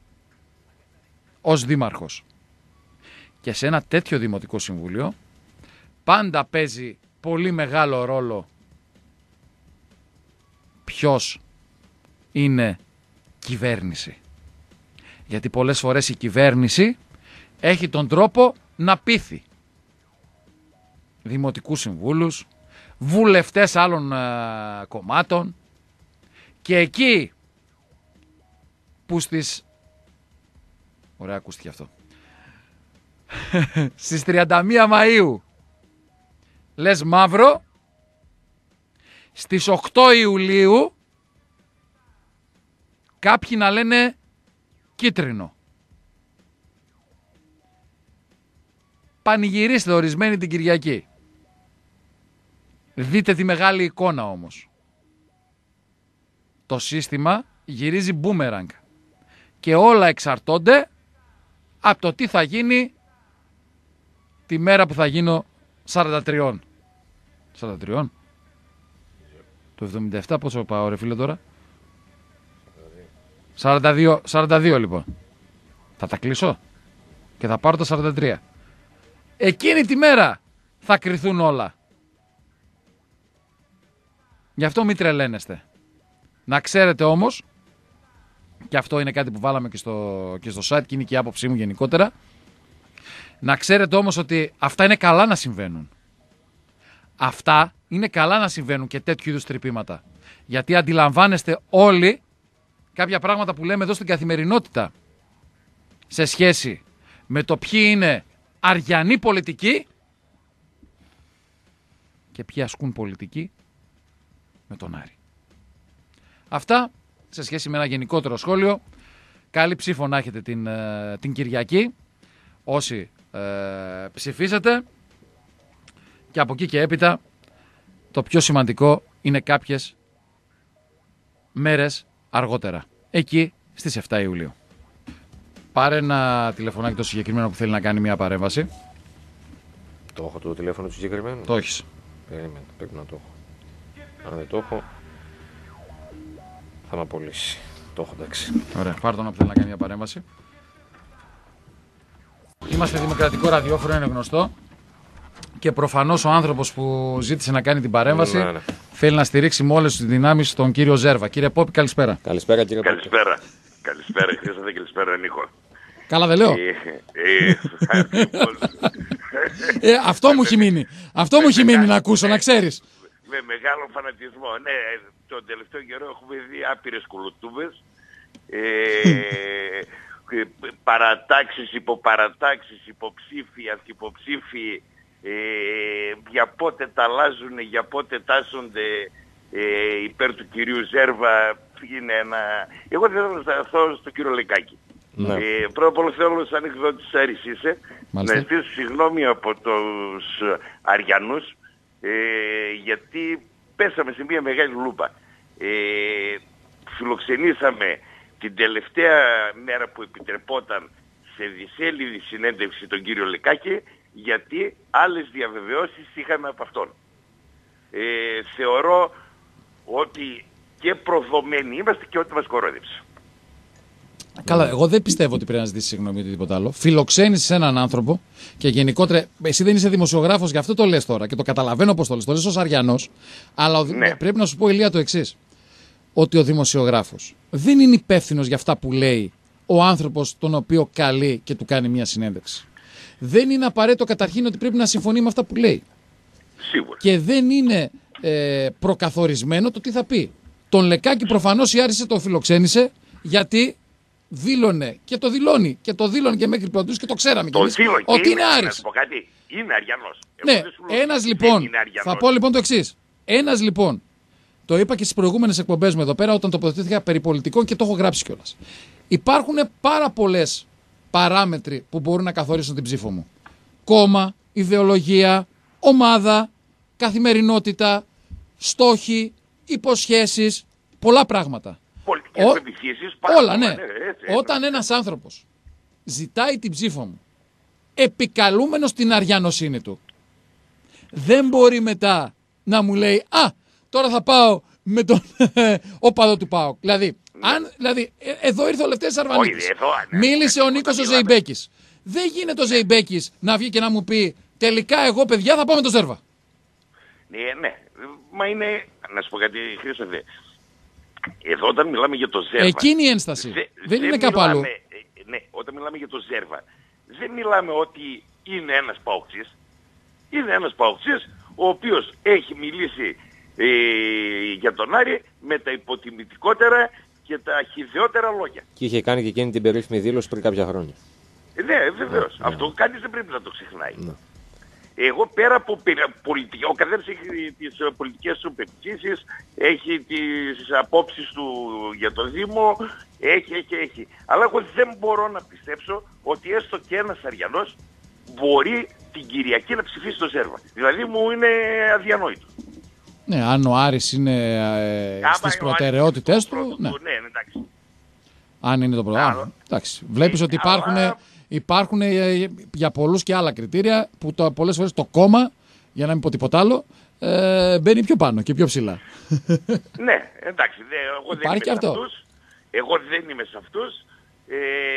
S2: ως δήμαρχος. Και σε ένα τέτοιο Δημοτικό Συμβούλιο πάντα παίζει πολύ μεγάλο ρόλο ποιος είναι κυβέρνηση. Γιατί πολλές φορές η κυβέρνηση έχει τον τρόπο να πείθει δημοτικούς συμβούλους, βουλευτές άλλων ε, κομμάτων, και εκεί που στις... Ωραία, ακούστηκε αυτό. Στις τριάντα μία Μαΐου λες μαύρο, στις οκτώ Ιουλίου κάποιοι να λένε κίτρινο. Πανηγυρίστε ορισμένοι την Κυριακή. Δείτε τη μεγάλη εικόνα όμως. Το σύστημα γυρίζει μπούμεραγκ και όλα εξαρτώνται από το τι θα γίνει τη μέρα που θα γίνω σαράντα τρία. σαράντα τρία. Το εβδομήντα επτά πόσο πάω ρε φίλε τώρα? σαράντα δύο, σαράντα δύο λοιπόν. Θα τα κλείσω και θα πάρω τα σαράντα τρία. Εκείνη τη μέρα θα κριθούν όλα. Γι' αυτό μην τρελαίνεστε. Να ξέρετε όμως, και αυτό είναι κάτι που βάλαμε και στο, και στο site και είναι και η άποψή μου γενικότερα, να ξέρετε όμως ότι αυτά είναι καλά να συμβαίνουν. Αυτά είναι καλά να συμβαίνουν και τέτοιου είδους τρυπήματα. Γιατί αντιλαμβάνεστε όλοι κάποια πράγματα που λέμε εδώ στην καθημερινότητα σε σχέση με το ποιοι είναι αριανοί πολιτικοί και ποιοι ασκούν πολιτική με τον Άρη. Αυτά σε σχέση με ένα γενικότερο σχόλιο. Καλή ψήφο να έχετε την, την Κυριακή όσοι ε, ψηφίσατε, και από εκεί και έπειτα το πιο σημαντικό είναι κάποιες μέρες αργότερα, εκεί στις επτά Ιουλίου. Πάρε ένα τηλεφωνάκι το συγκεκριμένο που θέλει να κάνει μια παρέμβαση.
S1: Το έχω το τηλέφωνο του συγκεκριμένου?
S2: Το έχεις?
S1: Περίμενε, πρέπει να το έχω. Αν δεν το έχω, θα με απολύσει. Το έχω, εντάξει.
S2: Ωραία, πάρ' τον που θέλει να κάνει μια παρέμβαση. Είμαστε δημοκρατικό ραδιόφωνο, είναι γνωστό. Και προφανώς ο άνθρωπος που ζήτησε να κάνει την παρέμβαση
S1: ναι, ναι.
S2: θέλει να στηρίξει με όλες τις δυνάμεις τον κύριο Ζέρβα. Κύριε Πόπη, καλησπέρα.
S1: Καλησπέρα, κύριε Πόπη.
S3: Καλησπέρα. Καλησπέρα, Χρήστο, καλησπέρα, Νίκο.
S2: Καλά δεν λέω?
S3: Ε,
S2: ε, αυτό μου έχει μείνει. Αυτό μου έχει μείνει να ακούσω, να ξέρεις.
S3: Με μεγάλο φανατισμό. Ναι, τον τελευταίο καιρό έχουμε δει άπειρες κουλουτούμπες. Ε, παρατάξεις, υποπαρατάξεις, υποψήφοι, ανθυποψήφοι. Ε, για πότε τα αλλάζουν, για πότε τάσσονται ε, υπέρ του κυρίου Ζέρβα. Είναι ένα... Εγώ δεν θέλω να σταθώ στον κύριο Λεκάκη.
S1: Ναι.
S3: Ε, πρώτα απ' όλα θέλω σαν εκδότης της Άρης είσαι, να ζητήσω συγγνώμη από τους Αριανούς, ε, γιατί πέσαμε σε μια μεγάλη λούπα. Ε, φιλοξενήσαμε την τελευταία μέρα που επιτρεπόταν σε δισέλιδη συνέντευξη τον κύριο Λεκάκη, γιατί άλλες διαβεβαιώσεις είχαμε από αυτόν. Ε, θεωρώ ότι και προδομένοι είμαστε και ότι μας κορόιδεψε.
S2: Καλά, εγώ δεν πιστεύω ότι πρέπει να ζητήσει συγγνώμη ή τίποτα άλλο. Φιλοξένησε έναν άνθρωπο και γενικότερα. Εσύ δεν είσαι δημοσιογράφος, γι' αυτό το λες τώρα και το καταλαβαίνω πώς το λες. Το λες ως Αριανός. Αλλά ναι. Πρέπει να σου πω, Ηλία, το εξής. Ότι ο δημοσιογράφος δεν είναι υπεύθυνος για αυτά που λέει ο άνθρωπος τον οποίο καλεί και του κάνει μια συνέντευξη. Δεν είναι απαραίτητο καταρχήν ότι πρέπει να συμφωνεί με αυτά που λέει.
S3: Σίγουρα.
S2: Και δεν είναι ε, προκαθορισμένο το τι θα πει. Τον Λεκάκη προφανώς η Άρης το φιλοξένησε γιατί δήλωνε και το δηλώνει και το δήλωνε και μέχρι πρωτούς και το ξέραμε.
S3: Το
S2: και εμείς, ότι είναι Άρης.
S3: Να σου πω κάτι, είναι Αριανός.
S2: Ναι, ένας λοιπόν, θα πω λοιπόν το εξής. Ένας λοιπόν, το είπα και στις προηγούμενες εκπομπές μου εδώ πέρα όταν τοποθετήθηκα περί πολιτικών και το έχω γράψει κιόλας. Υπάρχουν πάρα πολλές παράμετροι που μπορούν να καθορίσουν την ψήφο μου. Κόμμα, ιδεολογία, ομάδα, καθημερινότητα, στόχοι, υποσχέσεις, πολλά πράγματα.
S3: Πολιτικές
S2: Ο...
S3: επιχείρησεις,
S2: όλα, ναι. ναι
S3: έτσι,
S2: Όταν ένας άνθρωπος ζητάει την ψήφο μου, επικαλούμενος την αριανοσύνη του, δεν μπορεί μετά να μου λέει «Α, τώρα θα πάω με τον οπαδό του ΠΑΟΚ». Δηλαδή, αν, δηλαδή ε, εδώ ήρθε ο Λευτέρης Αρβανίτης,
S3: ναι,
S2: μίλησε
S3: ναι,
S2: ο Νίκος ο Ζεϊμπέκης. Δεν γίνεται ο Ζεϊμπέκης να βγει και να μου πει «Τελικά εγώ, παιδιά, θα πάω με τον Ζέρβα».
S3: Ναι, ναι. Μα είναι, να σου πω κάτι, Χρήστο, Εδώ όταν μιλάμε για το Ζέρβα...
S2: Εκείνη η ένσταση. Δε, δεν, δεν είναι κάπου αλλού.
S3: Ναι, όταν μιλάμε για το Ζέρβα, δεν μιλάμε ότι είναι ένας παοξής. Είναι ένας παοξής ο οποίος έχει μιλήσει ε, για τον Άρη με τα υποτιμητικότερα και τα χυδαιότερα λόγια.
S1: Και είχε κάνει και εκείνη την περίφημη δήλωση πριν κάποια χρόνια.
S3: Ε, ναι, βεβαίως. Ναι, αυτό ναι. Κανείς δεν πρέπει να το ξεχνάει. Ναι. Εγώ πέρα από πολιτική, ο καθένας έχει τις πολιτικές του πεπιθήσεις, έχει τις απόψεις του για το Δήμο, έχει, έχει, έχει. Αλλά εγώ δεν μπορώ να πιστέψω ότι έστω και ένας Αριανός μπορεί την Κυριακή να ψηφίσει το Ζέρβα. Δηλαδή μου είναι αδιανόητο.
S2: Ναι, αν ο Άρης είναι ε, στις προτεραιότητες του,
S3: του,
S2: ναι.
S3: ναι, εντάξει.
S2: Αν είναι το πρώτο. Εντάξει. Βλέπεις ότι υπάρχουν... Αλλά... Υπάρχουν για πολλούς και άλλα κριτήρια που το, πολλές φορές το κόμμα, για να μην πω τίποτα άλλο, ε, μπαίνει πιο πάνω και πιο ψηλά.
S3: Ναι, εντάξει. Δε, εγώ δεν είμαι σε αυτούς. Εγώ δεν είμαι σε αυτούς. Ε,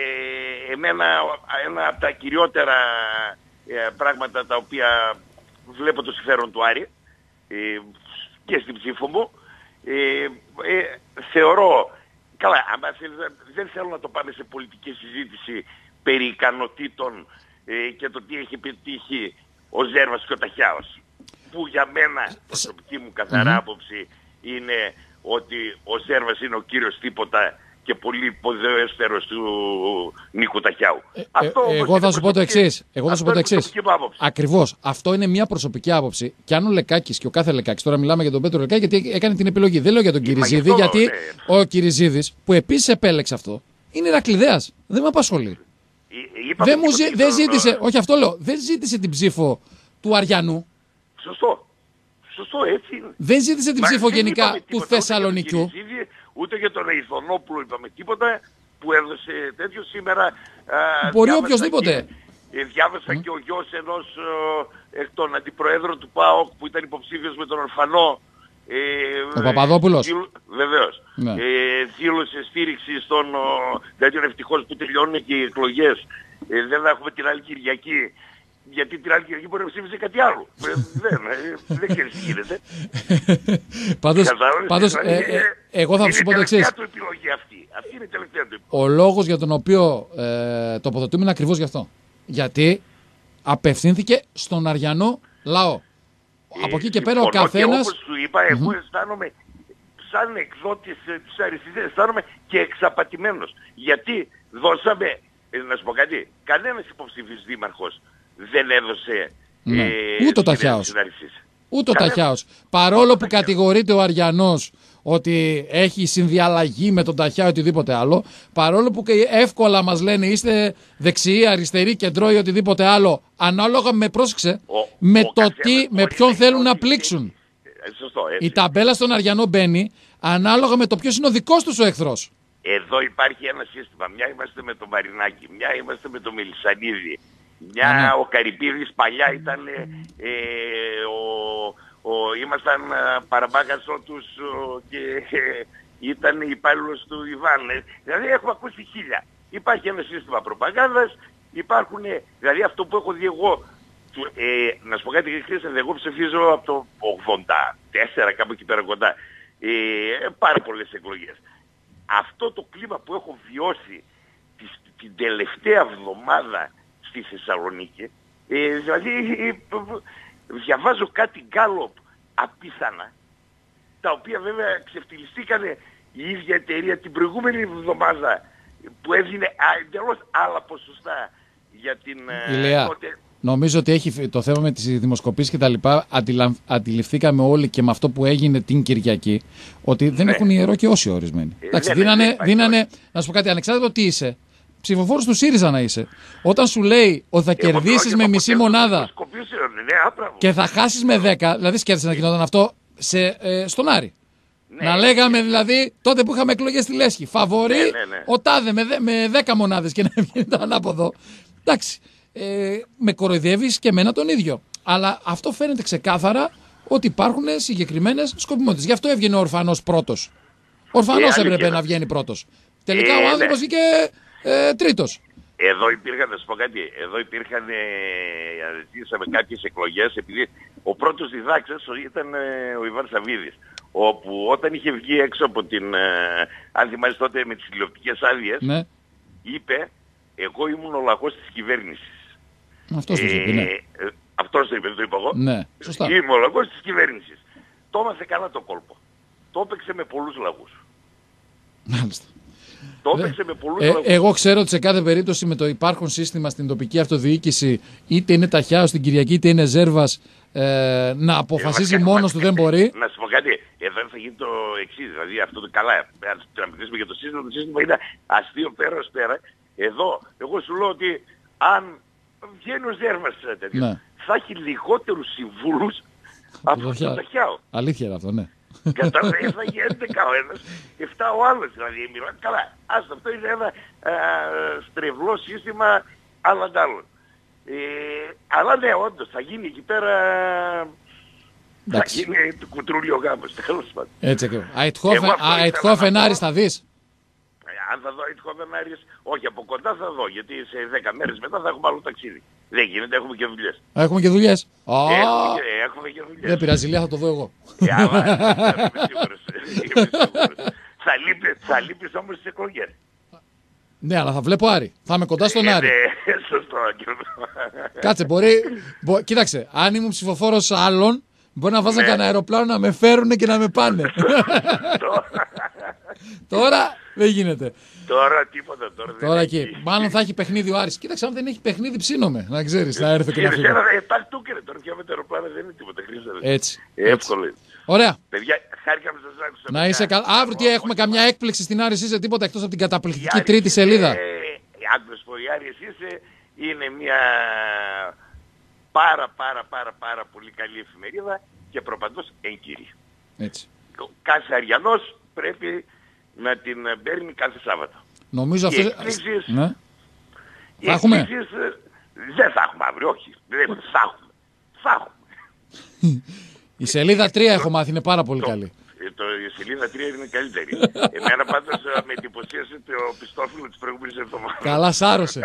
S3: εμένα ένα από τα κυριότερα ε, πράγματα τα οποία βλέπω το συμφέρον του Άρη ε, και στην ψήφο μου, ε, ε, θεωρώ, καλά, δεν θέλω να το πάμε σε πολιτική συζήτηση περί ικανοτήτων ε, και το τι έχει πετύχει ο Ζέρβας και ο Ταχιάος. Που για μένα, προσωπική μου καθαρά mm-hmm. άποψη, είναι ότι ο Ζέρβας είναι ο κύριος τίποτα και πολύ ποδεέστερος του Νίκου Ταχιάου. Ε, αυτό,
S2: ε, εγώ θα σου πω το εξής. Εγώ θα σου πω το εξής. Ακριβώς. Αυτό είναι μια προσωπική άποψη. Και αν ο Λεκάκης και ο κάθε Λεκάκης, τώρα μιλάμε για τον Πέτρο Λεκάκη, γιατί έκανε την επιλογή. Δεν λέω για τον Κυριζίδη, γιατί ναι. ο Κυριζίδης, που επίσης επέλεξε αυτό, είναι Ηρακλειδέας. Δεν με απασχολεί. Δεν, μου ζή, δεν ζήτησε, όχι αυτό λέω, δεν ζήτησε την ψήφο του Αριανού.
S3: Σωστό. Σωστό, έτσι είναι.
S2: Δεν ζήτησε την Μα ψήφο γενικά του τίποτα, Θεσσαλονικιού.
S3: Ούτε για, τον ούτε για τον Αϊθονόπουλο είπαμε τίποτα που έδωσε τέτοιο σήμερα. Α,
S2: Μπορεί οποιοδήποτε.
S3: Ε, διάβασα mm. και ο γιος ενός εκ των αντιπροέδρων του ΠΑΟΚ που ήταν υποψήφιος με τον Ορφανό. Ε,
S2: ο Παπαδόπουλος.
S3: Δήλ, βεβαίως. Ναι. Ε, δήλωσε στήριξη στον τέτοιον ευτυχώς που τελειώνουν και οι εκλογές. Ε, δεν θα έχουμε την άλλη Κυριακή. Γιατί την άλλη Κυριακή μπορεί να ψήφισε κάτι άλλο. δεν, ε, δεν ξέρεις τι γίνεται.
S2: Πάντως, πάντως ε, ε, εγώ θα σου πω το εξής.
S3: Είναι η τελευταία του επιλογή αυτή. Αυτή είναι η τελευταία του επιλογή.
S2: Ο λόγος για τον οποίο ε, τοποθετούμε είναι ακριβώς γι' αυτό. Γιατί απευθύνθηκε στον Αριανό λαό.
S3: Ε,
S2: Από εκεί και πέρα ο καθένας...
S3: Όπως σου είπα, εγώ mm-hmm. αισθάνομαι σαν εκδότης της αριστερής, αισθάνομαι και εξαπατημένος. Γιατί δώσαμε, ε, να σου πω κάτι, κανένας υποψήφιος δήμαρχος δεν έδωσε...
S2: Ναι. Ε, ούτε ο Ταχιάος. Ούτε ο Ταχιάος. Παρόλο που κατηγορείται ο Αριανός ότι έχει συνδιαλλαγή με τον Ταχιάο ή οτιδήποτε άλλο, παρόλο που εύκολα μας λένε είστε δεξιοί, αριστεροί, κεντρώοι ή οτιδήποτε άλλο, ανάλογα με πρόσεξε, ο, με ο το τι, με ποιον θέλουν να πλήξουν.
S3: Σωστό,
S2: η ταμπέλα στον Αριανό μπαίνει ανάλογα με το ποιος είναι ο δικός τους ο εχθρός.
S3: Εδώ υπάρχει ένα σύστημα. Μια είμαστε με το Μαρινάκι, μια είμαστε με το Μελισσανίδη. Μια Α, ναι. ο Καρυπίδης παλιά ήταν ε, ο, ο, ήμασταν παραμπάγασο τους ο, και ε, ήταν υπάλληλος του Ιβάν. Ε, δηλαδή έχουμε ακούσει χίλια. Υπάρχει ένα σύστημα προπαγάνδας, υπάρχουν, δηλαδή αυτό που έχω δει εγώ, ε, να σου πω κάτι Χρήστο, εγώ ψηφίζω από το ογδόντα τέσσερα κάπου εκεί πέρα κοντά, ε, πάρα πολλές εκλογές. Αυτό το κλίμα που έχω βιώσει τη, την τελευταία εβδομάδα στη Θεσσαλονίκη, ε, δηλαδή ε, διαβάζω κάτι γκάλοπ απίθανα, τα οποία βέβαια ξεφτυλιστήκανε η ίδια εταιρεία την προηγούμενη εβδομάδα που έδινε εντελώς άλλα ποσοστά για την...
S2: Ηλία, τότε... νομίζω ότι έχει το θέμα με τις δημοσκοπήσεις και τα λοιπά, αντιλα... αντιληφθήκαμε όλοι και με αυτό που έγινε την Κυριακή, ότι δεν ναι. έχουν ιερό και όσοι ορισμένοι. Ε, Εντάξει, ναι, δίνανε, ναι, δίνανε, να σου πω κάτι, ανεξάρτητα τι είσαι, ψηφοφόρος του ΣΥΡΙΖΑ να είσαι. Όταν σου λέει ότι θα κερδίσεις με μισή μονάδα
S3: ναι,
S2: και θα χάσεις με δέκα, δηλαδή σκέφτεσαι να γινόταν αυτό σε, ε, στον Άρη. Ναι, να λέγαμε ναι. δηλαδή τότε που είχαμε εκλογές στη Λέσχη. Φαβορεί ναι, ναι, ναι. ο Τάδε με, δε, με δέκα μονάδες και να βγαίνει το ανάποδο. Εντάξει. Ε, με κοροϊδεύεις και εμένα τον ίδιο. Αλλά αυτό φαίνεται ξεκάθαρα ότι υπάρχουν συγκεκριμένες σκοπιμότητες. Γι' αυτό έβγαινε ο Ορφανός πρώτος. Ο Ορφανός ε, έπρεπε να βγαίνει πρώτος. Τελικά ε, ο άνθρωπος ναι. βγήκε ε, τρίτος.
S3: Εδώ υπήρχαν, να σου πω κάτι, εδώ υπήρχαν, ε, ζήσαμε κάποιες εκλογές, επειδή ο πρώτος διδάξας ήταν ε, ο Ιβάν Σαββίδης. όπου όταν είχε βγει έξω από την, ε, αν θυμάσαι τότε με τις τηλεοπτικές άδειες,
S2: Ναι.
S3: είπε εγώ ήμουν ο λαγός της κυβέρνησης.
S2: Αυτός το είπε, ναι.
S3: Ε, αυτός το είπε, δεν το είπα εγώ.
S2: Ναι, σωστά.
S3: Είμαι ο λαγός της κυβέρνησης. Το έμαθε καλά το κόλπο. Το έπαιξε με πολλούς λαγούς.
S2: Μάλιστα.
S3: Το έπαιξε με πολλούς
S2: Ε,
S3: λαγούς.
S2: εγώ ξέρω ότι σε κάθε περίπτωση με το υπάρχον σύστημα στην τοπική αυτοδιοίκηση, είτε είναι Ταχιάος στην Κυριακή, είτε είναι Ζέρβας, ε, να αποφασίζει
S3: Ε,
S2: μόνος του δεν μπορεί.
S3: Να σου πω κάτι, εδώ θα γίνει το εξής, δηλαδή αυτό το καλά, αν να μιλήσουμε για το σύστημα, το σύστημα είναι αστείο πέρα ως πέρα. Εδώ, εγώ σου λέω ότι αν βγαίνει ο Ζέρβας τέτοιο,
S2: Ναι.
S3: θα έχει λιγότερους συμβούλους από
S2: Ταχιά.
S3: τον Ταχιάο.
S2: Αλήθεια είναι αυτό, ναι.
S3: Κατάλαβε, θα έχει έντεκα ο ένας, επτά ο άλλος, δηλαδή μιλάμε καλά. Άστο, αυτό είναι ένα α, στρεβλό σύστημα άλλα τ' άλλο. Ε, αλλά ναι, όντως, θα γίνει εκεί πέρα, θα
S2: Εντάξει.
S3: γίνει το κουτρούλιο γάμος, τέλος πάντων.
S2: Έτσι ακριβώς.
S3: Εγώ αυτό ήθελα
S2: Αιτχόφεν
S3: να πω.
S2: Άρης θα δεις.
S3: Ε, αν θα δω Eindhoven Άρης, όχι από κοντά θα δω, γιατί σε δέκα μέρες μετά θα έχουμε άλλο ταξίδι. Δεν γίνεται, έχουμε και δουλειές.
S2: Έχουμε και δουλειές. Α,
S3: Έχουμε, και, έχουμε και δουλειές.
S2: δεν πειράζει, Ηλία, θα το δω εγώ.
S3: Ε, αλλά, είμαι σίγουρος, είμαι σίγουρος. Θα λείπει- Θα λείπεις όμως στις εκλογές.
S2: Ναι, αλλά θα βλέπω Άρη. Θα είμαι κοντά στον
S3: Ε,
S2: Άρη.
S3: ναι, σωστό, Άγγελο.
S2: Κάτσε, μπορεί, μπο- κοίταξε, αν ήμουν ψηφοφόρος άλλων, μπορεί να βάζα
S3: Ναι.
S2: κανένα αεροπλάνο να με φέρουν και να με πάνε. Τώρα δεν γίνεται.
S3: Τώρα τίποτα, τώρα δεν
S2: Τώρα
S3: έχει.
S2: εκεί. Μάλλον θα έχει παιχνίδι ο Άρης. Κοίταξε, αν δεν έχει παιχνίδι, ψήνομαι. Να ξέρεις, θα έρθω και να
S3: Ξέρεις,
S2: φύγω.
S3: ένα, ε, πάλι του έκανε, τώρα πια με τα αεροπλάνα δεν είναι τίποτα, χρήσατε.
S2: Έτσι.
S3: Εύκολο είναι.
S2: Ωραία.
S3: Παιδιά, χάρηκα που σας άκουσα.
S2: Να είσαι καλά. Αύριο τι έχουμε, καμιά έκπληξη στην Άρης, είσαι τίποτα εκτός από την καταπληκτική τρίτη σελίδα.
S3: Άκουσες που η Άρης είσαι, είναι μια πάρα πάρα πάρα πάρα πολύ καλή εφημερίδα και προπαντός έγκυρη.
S2: Έτσι.
S3: Κάθε Αριανός πρέπει να την παίρνει κάθε Σάββατο.
S2: Νομίζω
S3: Οι
S2: αυτό.
S3: εκπλήξεις-
S2: Ναι.
S3: Οι
S2: Θα έχουμε.
S3: εκπλήξεις, ε, δεν θα έχουμε αύριο, όχι. Δεν θα έχουμε. Θα έχουμε.
S2: Η σελίδα τρία έχω μάθει, είναι πάρα πολύ
S3: Το-
S2: καλή.
S3: ε, το, η σελίδα τρία είναι καλύτερη. Εμένα πάντως ε, με εντυπωσίασε το πιστόφυλλο της προηγούμενης εβδομάδας.
S2: Καλά, σάρωσε.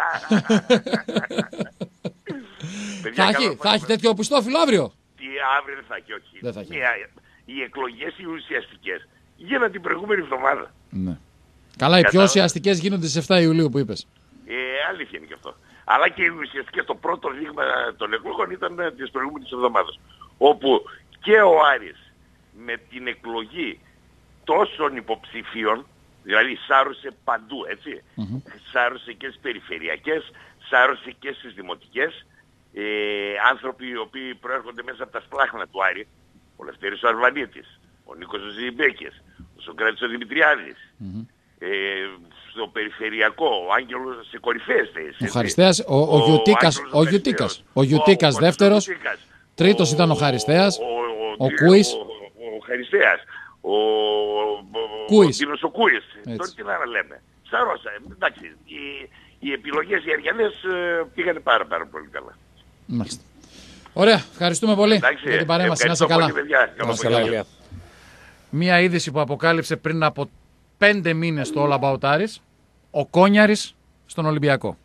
S3: Παιδιά,
S2: θα
S3: καλό
S2: έχει, θα
S3: πράγμα.
S2: έχει τέτοιο πιστόφυλλο αύριο.
S3: Τι αύριο δεν θα έχει, όχι.
S2: Δεν θα έχει.
S3: Μια, οι εκλογές οι ουσιαστικές γίνανε την προηγούμενη εβδομάδα.
S2: Ναι. Καλά, οι πιο
S3: Κατάλαβα.
S2: ουσιαστικές γίνονται στις εφτά Ιουλίου που είπες.
S3: Ε, αλήθεια είναι και αυτό. Αλλά και οι ουσιαστικές, το πρώτο δείγμα των εκλογών ήταν ε, της προηγούμενης εβδομάδας. Όπου και ο Άρης με την εκλογή τόσων υποψηφίων, δηλαδή σάρωσε παντού, έτσι. Σάρωσε και στις περιφερειακές, σάρωσε και στις δημοτικές. Ε, άνθρωποι οι οποίοι προέρχονται μέσα από τα σπλάχνα του Άρη, ο Λευτέρης ο Αρβανίτης, ο Νίκος ο Ζιμπέκης, ο Σοκράτης ο Δημητριάδης, ε, στο περιφερειακό, ο Άγγελος σε κορυφαίες θέσεις.
S2: Ο
S3: έτσι.
S2: Χαριστέας, ο, ο, Γιουτίκας,
S3: Άγγελος
S2: ο Γιουτίκας,
S3: Χαριστέας.
S2: ο Γιουτίκας
S3: Ο- ο
S2: δεύτερος,
S3: Γιουτίκας.
S2: τρίτος
S3: Ο-
S2: ήταν ο Χαριστέας,
S3: ο-
S2: ο
S3: ο-
S2: Κούις.
S3: Ο, ο Χαριστέας, ο, ο,
S2: Κούις.
S3: ο Τίνος ο Κούις.
S2: Έτσι.
S3: Τώρα τι να λέμε. Σαρώσα. Εντάξει, οι, οι επιλογές οι αριανές ε, πήγανε πάρα πάρα πολύ καλά.
S2: Μάλιστα. Ωραία, ευχαριστούμε πολύ
S3: Εντάξει,
S2: για την παρέμβαση. Να είσαι
S3: ευχαριστώ
S2: καλά.
S3: πολύ, παιδιά. Καλό
S2: Να είσαι
S3: απόγευμα.
S2: καλά. Μία είδηση που αποκάλυψε πριν από πέντε μήνες το All About Aris, ο Κόνιαρης στον Ολυμπιακό.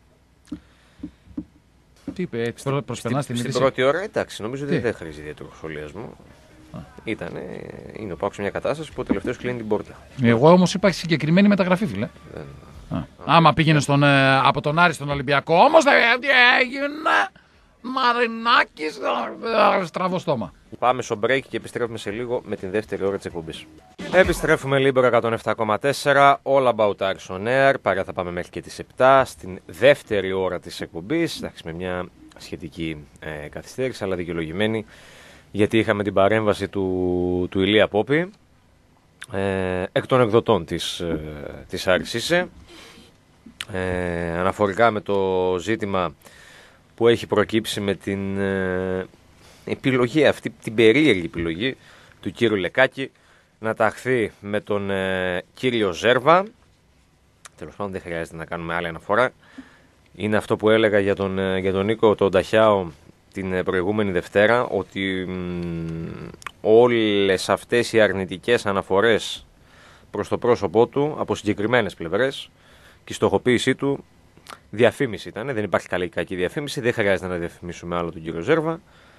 S2: Τι είπε, έτσι προ- προσπερνά την
S1: Στην
S2: είδηση.
S1: πρώτη ώρα, εντάξει, νομίζω ότι
S2: Τι?
S1: δεν χρήζει ιδιαίτερο σχολιασμό. Ήτανε, είναι ο Πάκος σε μια κατάσταση που ο τελευταίος κλείνει την πόρτα.
S2: Εγώ όμως είπα συγκεκριμένη μεταγραφή, φίλε. Α. Άμα πήγαινε στον, ε, από τον Άρη στον Ολυμπιακό, όμως δεν τι έγινε. Μαρινάκης, ε, στραβό στόμα.
S1: Πάμε στο break και επιστρέφουμε σε λίγο με την δεύτερη ώρα της εκπομπής. Επιστρέφουμε Λίμπερο εκατόν επτά κόμμα τέσσερα, All About Aris on Air. Παρά θα πάμε μέχρι και τις επτά στην δεύτερη ώρα της εκπομπής. Εντάξει, με μια σχετική ε, καθυστέρηση, αλλά δικαιολογημένη, γιατί είχαμε την παρέμβαση του, του Ηλία Πόπη, ε, εκ των εκδοτών της, ε, της Άρης Είσαι, ε, αναφορικά με το ζήτημα που έχει προκύψει με την ε, επιλογή αυτή, την περίεργη επιλογή του κύριου Λεκάκη να ταχθεί με τον ε, κύριο Ζέρβα. Τέλος πάντων δεν χρειάζεται να κάνουμε άλλη αναφορά. Είναι αυτό που έλεγα για τον, ε, για τον Νίκο τον Ταχιάο την ε, προηγούμενη Δευτέρα, ότι μ, όλες αυτές οι αρνητικές αναφορές προς το πρόσωπό του από συγκεκριμένες πλευρές και η στοχοποίησή του διαφήμιση ήταν, δεν υπάρχει καλή ή κακή διαφήμιση, δεν χρειάζεται να διαφημίσουμε άλλο τον κύριο Ζέρβα.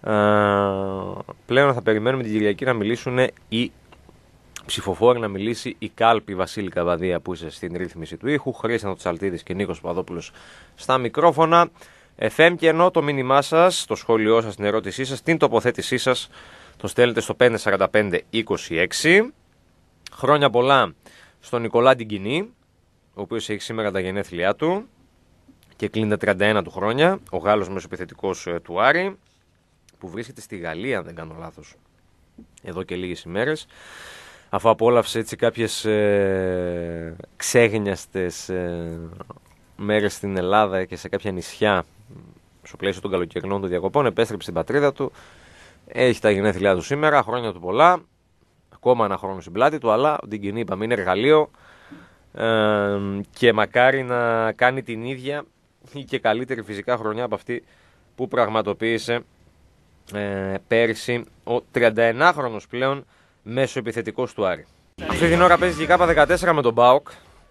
S1: πλέον θα περιμένουμε την Κυριακή να μιλήσουν οι ψηφοφόροι, να μιλήσει η κάλπη Βασίλη Καβαδία που είσαι στην ρύθμιση του ήχου, Χρήστος Τσαλτίδης και Νίκος Παπαδόπουλος στα μικρόφωνα. εφ εμ και ενώ το μήνυμά σας, το σχόλιο σας, την ερώτησή σας, την τοποθέτησή σας, το στέλνετε στο πέντε τέσσερα πέντε είκοσι έξι. Χρόνια πολλά στον Νικολά Ντιγκινή, ο οποίος έχει σήμερα τα γενέθλιά του και κλείνει τα τριάντα ένα του χρόνια, ο Γάλλος μεσοεπιθετικός του Άρη, που βρίσκεται στη Γαλλία, αν δεν κάνω λάθος, εδώ και λίγες ημέρες, αφού απόλαυσε έτσι κάποιες ε, ξέγνιαστες ε, μέρες στην Ελλάδα και σε κάποια νησιά στο πλαίσιο των καλοκαιρινών των διακοπών, επέστρεψε στην πατρίδα του, έχει τα γενέθλιά του σήμερα, χρόνια του πολλά, ακόμα ένα χρόνο στην πλάτη του, αλλά ο Ντιγκινή, είπαμε, είναι εργαλείο ε, και μακάρι να κάνει την ίδια ή και καλύτερη φυσικά χρονιά από αυτή που πραγματοποίησε ε, πέρυσι ο τριανταενάχρονος πλέον μέσο επιθετικός του Άρη. Αυτή την ώρα παίζει και η ΚΑΠΑ δεκατέσσερα με τον ΠΑΟΚ.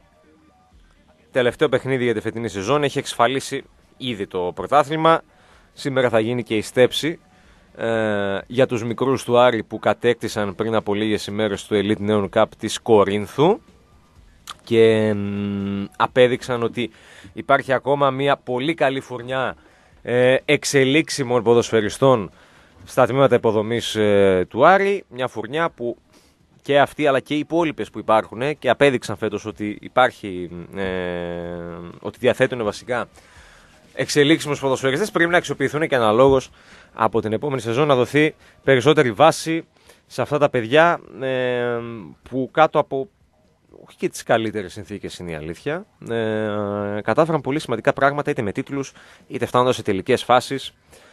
S1: Τελευταίο παιχνίδι για τη φετινή σεζόν. Έχει εξασφαλίσει ήδη το πρωτάθλημα. Σήμερα θα γίνει και η στέψη ε, για τους μικρούς του Άρη που κατέκτησαν πριν από λίγες ημέρες το Elite Neon Cup της Κορίνθου και μ, απέδειξαν ότι υπάρχει ακόμα μια πολύ καλή φουρνιά ε, εξελίξιμων ποδοσφαιριστών στα τμήματα υποδομής ε, του Άρη. Μια φουρνιά που και αυτοί αλλά και οι υπόλοιπες που υπάρχουν ε, και απέδειξαν φέτος ότι υπάρχει, ε, ότι διαθέτουν βασικά εξελίξιμους ποδοσφαιριστές, πρέπει να αξιοποιηθούν και αναλόγως από την επόμενη σεζόν να δοθεί περισσότερη βάση σε αυτά τα παιδιά ε, που κάτω από όχι και τις καλύτερες συνθήκες είναι η αλήθεια, ε, κατάφεραν πολύ σημαντικά πράγματα είτε με τίτλους είτε φτάνοντας σε τελικές φάσεις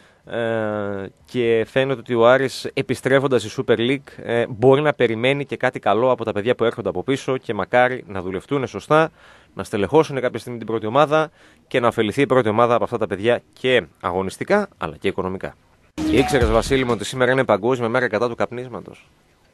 S1: ε, και φαίνεται ότι ο Άρης επιστρέφοντας στη Super League ε, μπορεί να περιμένει και κάτι καλό από τα παιδιά που έρχονται από πίσω και μακάρι να δουλευτούν σωστά, να στελεχώσουν κάποια στιγμή την πρώτη ομάδα και να ωφεληθεί η πρώτη ομάδα από αυτά τα παιδιά και αγωνιστικά αλλά και οικονομικά. Ήξερες, Βασίλη μου, ότι σήμερα είναι παγκόσμια μέρα κατά του καπνίσματος?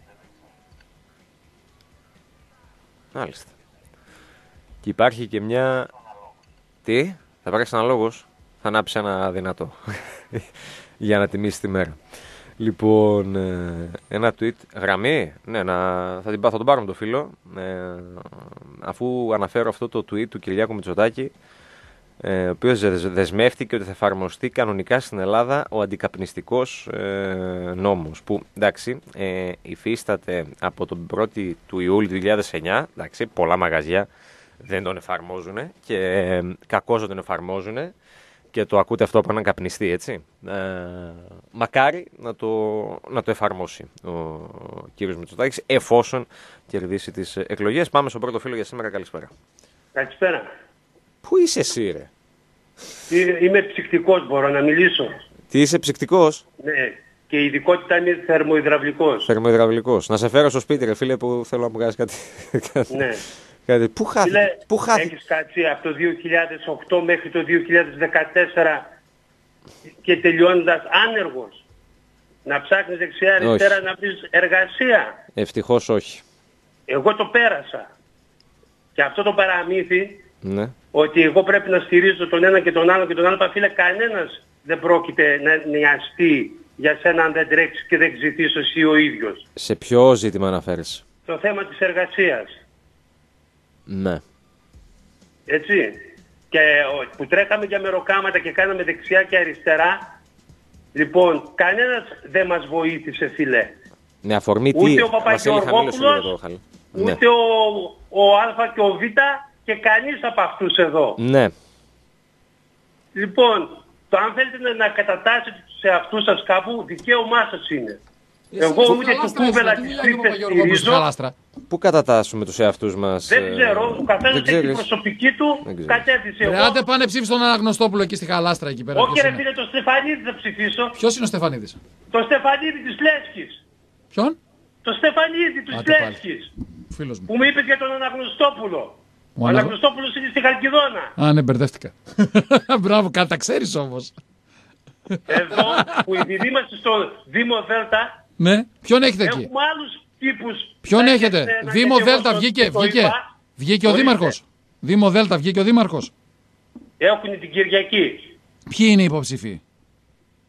S1: Μάλιστα. Και υπάρχει και μια... Τι? Θα πάρεις ένα λόγος? Θα ανάψεις ένα δυνατό για να τιμήσει τη μέρα. Λοιπόν, ένα tweet, γραμμή, ναι, να, θα, την, θα τον πάρουμε το φίλο, ε, αφού αναφέρω αυτό το tweet του Κυριάκου Μητσοτάκη, ε, ο οποίος δεσμεύτηκε ότι θα εφαρμοστεί κανονικά στην Ελλάδα ο αντικαπνιστικός ε, νόμος, που εντάξει, ε, υφίσταται από τον πρώτο του Ιούλη του δύο χιλιάδες εννιά, εντάξει, πολλά μαγαζιά δεν τον εφαρμόζουν και ε, κακώς δεν τον εφαρμόζουν. Και το ακούτε αυτό από έναν καπνιστή, έτσι. Ε, μακάρι να το, να το εφαρμόσει ο κύριος Μητσοτάκης, εφόσον κερδίσει τις εκλογές. Πάμε στον πρώτο φίλο για σήμερα. Καλησπέρα.
S4: Καλησπέρα.
S1: Πού είσαι εσύ, ρε?
S4: Είμαι ψυκτικός, μπορώ να μιλήσω?
S1: Τι είσαι, ψυκτικός?
S4: Ναι. Και η ειδικότητα είναι θερμοϊδραυλικός.
S1: Θερμοϊδραυλικός. Να σε φέρω στο σπίτι, ρε φίλε, που θέλω να μου κάνεις κάτι.
S4: Ναι.
S1: Πού χάθηκε? Πού χάθηκε?
S4: Έχεις κάτσει από το δύο χιλιάδες οκτώ μέχρι το δύο χιλιάδες δεκατέσσερα και τελειώνοντας άνεργος να ψάχνεις δεξιά αριστερά να βρεις εργασία?
S1: Ευτυχώς όχι.
S4: Εγώ το πέρασα. Και αυτό το παραμύθι,
S1: ναι,
S4: ότι εγώ πρέπει να στηρίζω τον ένα και τον άλλο και τον άλλο, φίλε, κανένας δεν πρόκειται να νοιαστεί για σένα αν δεν τρέξεις και δεν ξηθείς εσύ ο ίδιος.
S1: Σε ποιο ζήτημα αναφέρεσαι?
S4: Το θέμα της εργασίας.
S1: Ναι.
S4: Έτσι. Και που τρέχαμε για μεροκάματα και κάναμε δεξιά και αριστερά, λοιπόν, κανένας δεν μας βοήθησε, φίλε.
S1: Με αφορμή
S4: ούτε
S1: τι?
S4: ο Παπαγεωργόπουλος, ούτε
S1: ναι.
S4: ο, ο Α και ο Β και κανείς από αυτούς εδώ.
S1: Ναι.
S4: Λοιπόν, το αν θέλετε να, να κατατάσσετε σε αυτούς σας κάπου, δικαίωμά σας είναι. Εγώ ούτε του κούβελα τις τρύπες στηρίζω.
S1: Πού κατατάσσουμε τους εαυτούς μας?
S4: Δεν ξέρω, ο καθένας έχει την προσωπική του κατεύθυνση.
S2: Ρε, άντε πάνε ψήφισε τον Αναγνωστόπουλο εκεί στη Χαλάστρα εκεί πέρα.
S4: Όχι ρε φίλε, τον Στεφανίδη θα ψηφίσω.
S2: Ποιος είναι ο Στεφανίδης?
S4: Το Στεφανίδη της Λέσχης.
S2: Ποιον?
S4: Το Στεφανίδη της Λέσχης.
S2: Φίλος μου.
S4: Που μου είπες για τον Αναγνωστόπουλο. Ο, ο Αναγ... Αναγνωστόπουλος είναι στη Χαλκιδόνα.
S2: Α, ναι, μπερδεύτηκα. Μπράβο, κατά ξέρεις όμως.
S4: Εδώ που επειδή είμαστε στο Δήμο Δέλτα.
S2: Ναι, ποιον έχετε εκεί?
S4: Έχουμε άλλους τύπους.
S2: Ποιον έχετε? Δήμο Δέλτα βγήκε, βγήκε. Βγήκε ο Δήμαρχος. Δήμο Δέλτα βγήκε ο Δήμαρχος.
S4: Έχουν την Κυριακή.
S2: Ποιοι είναι οι υποψήφοι?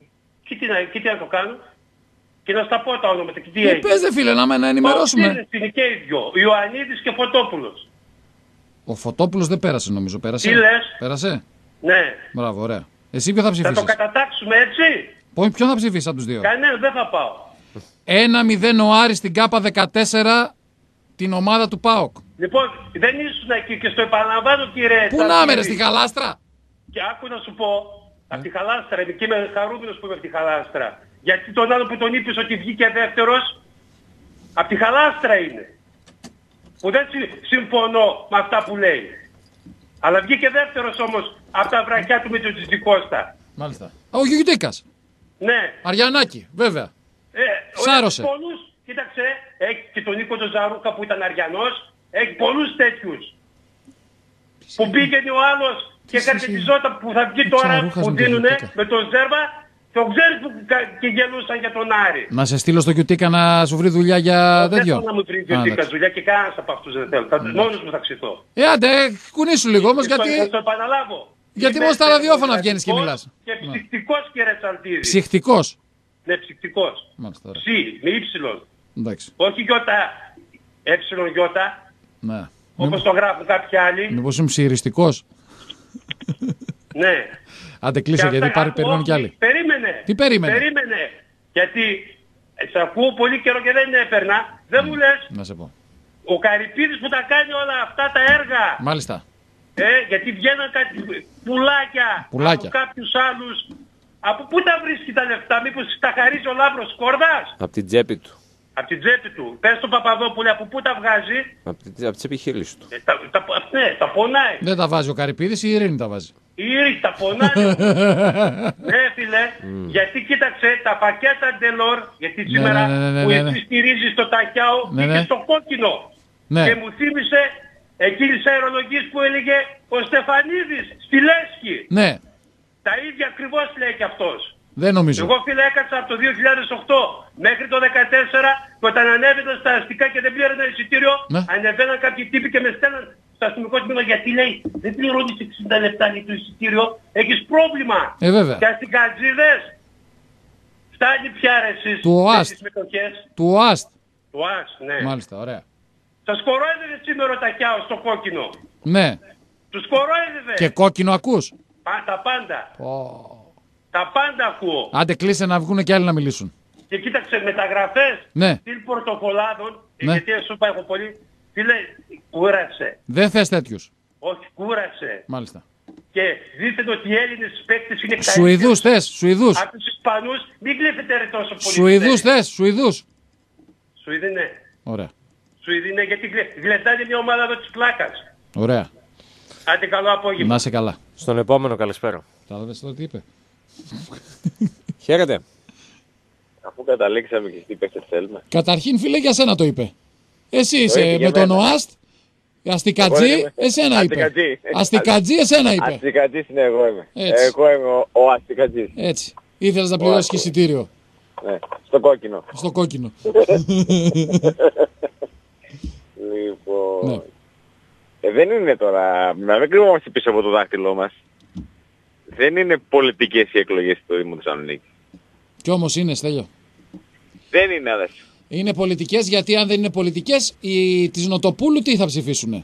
S4: Και τι, να, και τι να το κάνω. Και να στα πω τα ονόματα. Και τι
S2: ε,
S4: έγινε.
S2: πες δε φίλε, να, να ενημερώσουμε.
S4: Είναι και οι δυο. Ιωαννίδης και Φωτόπουλος.
S2: Ο Φωτόπουλος δεν πέρασε νομίζω. Πέρασε.
S4: Τι λες?
S2: Πέρασε.
S4: Ναι.
S2: Μπράβο, ωραία. Εσύ ποιο θα ψηφίσεις?
S4: Θα το κατατάξουμε έτσι.
S2: Ποιον θα ψηφίσεις από τους δύο?
S4: Κανένα, δεν θα πάω.
S2: ένα μηδέν ο Άρης στην ΚΑΠΑ δεκατέσσερα, την ομάδα του ΠΑΟΚ.
S4: Λοιπόν, δεν ήσουν εκεί και στο επαναλαμβάνω κύριε.
S2: Πού να είμαι, στη Χαλάστρα?
S4: Και άκου να σου πω, ε. από τη Χαλάστρα είμαι και είμαι χαρούμενος που είμαι από τη Χαλάστρα. Γιατί τον άλλο που τον είπες ότι βγήκε δεύτερος, από τη Χαλάστρα είναι. Που δεν συμφωνώ με αυτά που λέει. Αλλά βγήκε δεύτερος όμως από τα βραχιά του με τον Τζιτικώστα.
S2: Μάλιστα. Ο Γιουγιουτίκας.
S4: Ναι.
S2: Αριανάκη, βέβαια.
S4: Ε,
S2: Σάρωσε.
S4: Πολλούς, κοίταξε, έχει και τον Νίκο τον Ζαρούκα που ήταν Αριανός, έχει πολλούς τέτοιους. Που πήγαινε ο άλλος και καρτετιζόταν που θα βγει τώρα που δίνουνε με τον Ζέρβα. Το ξέρεις που και γελούσαν για τον Άρη.
S2: Να σε στείλω στο Κιουτίκα να σου βρει δουλειά για τέτοιο.
S4: Δεν θέλω να μου βρει Κιουτίκα δουλειά και κανένας από αυτούς δεν θέλω. Mm. Μόνος μου θα ξυθώ.
S2: Ε, άντε, κουνήσου λίγο όμως γιατί...
S4: Θα το επαναλάβω.
S2: Γιατί μόνο στα ραδιόφωνα βγαίνεις και μιλάς.
S4: Και ψυχτικός κύριε Τσαλτίδη.
S2: Ψυχτικός.
S4: Ναι, ψυχτικός. Ψι, με ύψιλον.
S2: Εντάξει.
S4: Όχι γιώτα, έψιλον γιώτα.
S2: Ναι.
S4: Όπως το γράφουν κάποιοι άλλοι.
S2: Μήπως είμαι ψιριστικός?
S4: Ναι.
S2: Άντε κλείσε γιατί πάρει περιμένουν κι άλλοι.
S4: Περίμενε.
S2: Τι περίμενε?
S4: Περίμενε. Γιατί σε ακούω πολύ καιρό και δεν έπαιρνα. Δεν mm. μου λες.
S2: Να σε πω.
S4: Ο Καρυπίδης που τα κάνει όλα αυτά τα έργα.
S2: Μάλιστα.
S4: Ε, γιατί βγαίνουν κάτι πουλάκια,
S2: πουλάκια
S4: από κάποιους άλλους. Από πού τα βρίσκει τα λεφτά, μήπως τα χαρίζει ο Λάμπρος Κόρδας?
S1: Από την τσέπη του.
S4: Από την τσέπη του. Πες στον Παπαδόπουλο, από πού τα βγάζει?
S1: Από τις επιχείρησεις του.
S4: Ε, τα, τα, ναι, τα πονάει.
S2: Δεν τα βάζει ο Καρυπίδης, η Ειρήνη τα βάζει.
S4: Η Ειρήνη τα πονάει. Ναι φίλε, mm. γιατί κοίταξε τα πακέτα Ντελόρ, γιατί σήμερα ναι, ναι, ναι, ναι, ναι, ναι. που εσύ στηρίζεις το Ταχιάο ναι, ναι. και στο κόκκινο. Ναι. Και μου θύμισε εκείνη τις αερολογίες που έλεγε ο Στεφανίδης στη Λέσχη.
S2: Ναι.
S4: Τα ίδια ακριβώς λέει και αυτός.
S2: Δεν νομίζω.
S4: Εγώ φίλε έκατσα από το δύο χιλιάδες οκτώ μέχρι το δύο χιλιάδες δεκατέσσερα και όταν ανέβαιναν στα αστικά και δεν πλήρωνα εισιτήριο, ναι. ανεβαίναν κάποιοι τύποι και με στέλναν στο αστυνομικό τμήμα γιατί λέει δεν πληρώνεις εξήντα λεπτά για το εισιτήριο, έχεις πρόβλημα.
S2: Ε, βέβαια.
S4: Και αστικατζίδες φτάνει πια ρε εσείς
S2: του
S4: με
S2: ΟΑΣΤ.
S4: τις συμμετοχές.
S2: Του ΟΑΣΤ.
S4: Του ΟΑΣΤ, ναι.
S2: Μάλιστα, ωραία.
S4: Σας κορόιδευε σήμερα ο Ταχιάο στο κόκκινο.
S2: Ναι.
S4: Τους κορόιδευε.
S2: Και κόκκινο ακούς?
S4: Πα, τα πάντα.
S2: Oh.
S4: Τα πάντα ακούω.
S2: Άντε κλείσε να βγουν και άλλοι να μιλήσουν.
S4: Και κοίταξε μεταγραφές
S2: ναι.
S4: στυλ πορτοφολάδων,
S2: ναι.
S4: γιατί σου είπα έχω πολύ, τι λέει, κούρασε.
S2: Δεν θες τέτοιους.
S4: Όχι, κούρασε.
S2: Μάλιστα.
S4: Και δείτε ότι οι Έλληνες παίκτες είναι καλύτεροι.
S2: Σουηδούς θες, Σουηδούς.
S4: Από τους Ισπανούς, μην κλείφετε ρε τόσο πολύ.
S2: Σουηδούς θες, Σουηδούς.
S4: Σουηδοί ναι.
S2: Ωραία.
S4: Σουηδοί ναι, γιατί γλεντάνε μια ομάδα εδώ της πλάκας.
S2: Ωραία.
S4: Άντε καλό απόγευμα.
S2: Να σε καλά.
S1: Στον επόμενο καλησπέρα.
S2: Κατάλαβες τώρα τι είπε.
S1: Χαίρετε.
S5: Αφού καταλήξαμε και τι παίκτες θέλουμε.
S2: Καταρχήν φίλε για σένα το είπε. Εσύ είσαι με τον ΟΑΣΤ, αστικατζή, εσένα είπε. Αστικατζή, εσένα είπε.
S5: Αστικατζής είναι εγώ είμαι. Έτσι. Εγώ είμαι ο, ο αστικατζής.
S2: Έτσι. Ήθελες να πληρώσεις και εισιτήριο.
S5: Ναι, στο κόκκινο.
S2: Στο κόκκινο.
S5: Λοιπόν... Ναι. Ε, δεν είναι τώρα, να μην κρύβομαστε πίσω από το δάχτυλό μας. Δεν είναι πολιτικές οι εκλογές στο Δήμο Θεσσαλονίκη.
S2: Κι όμως είναι, Στέλιο.
S5: Δεν είναι, αδες.
S2: Είναι πολιτικές γιατί αν δεν είναι πολιτικές, οι της Νοτοπούλου τι θα ψηφίσουνε.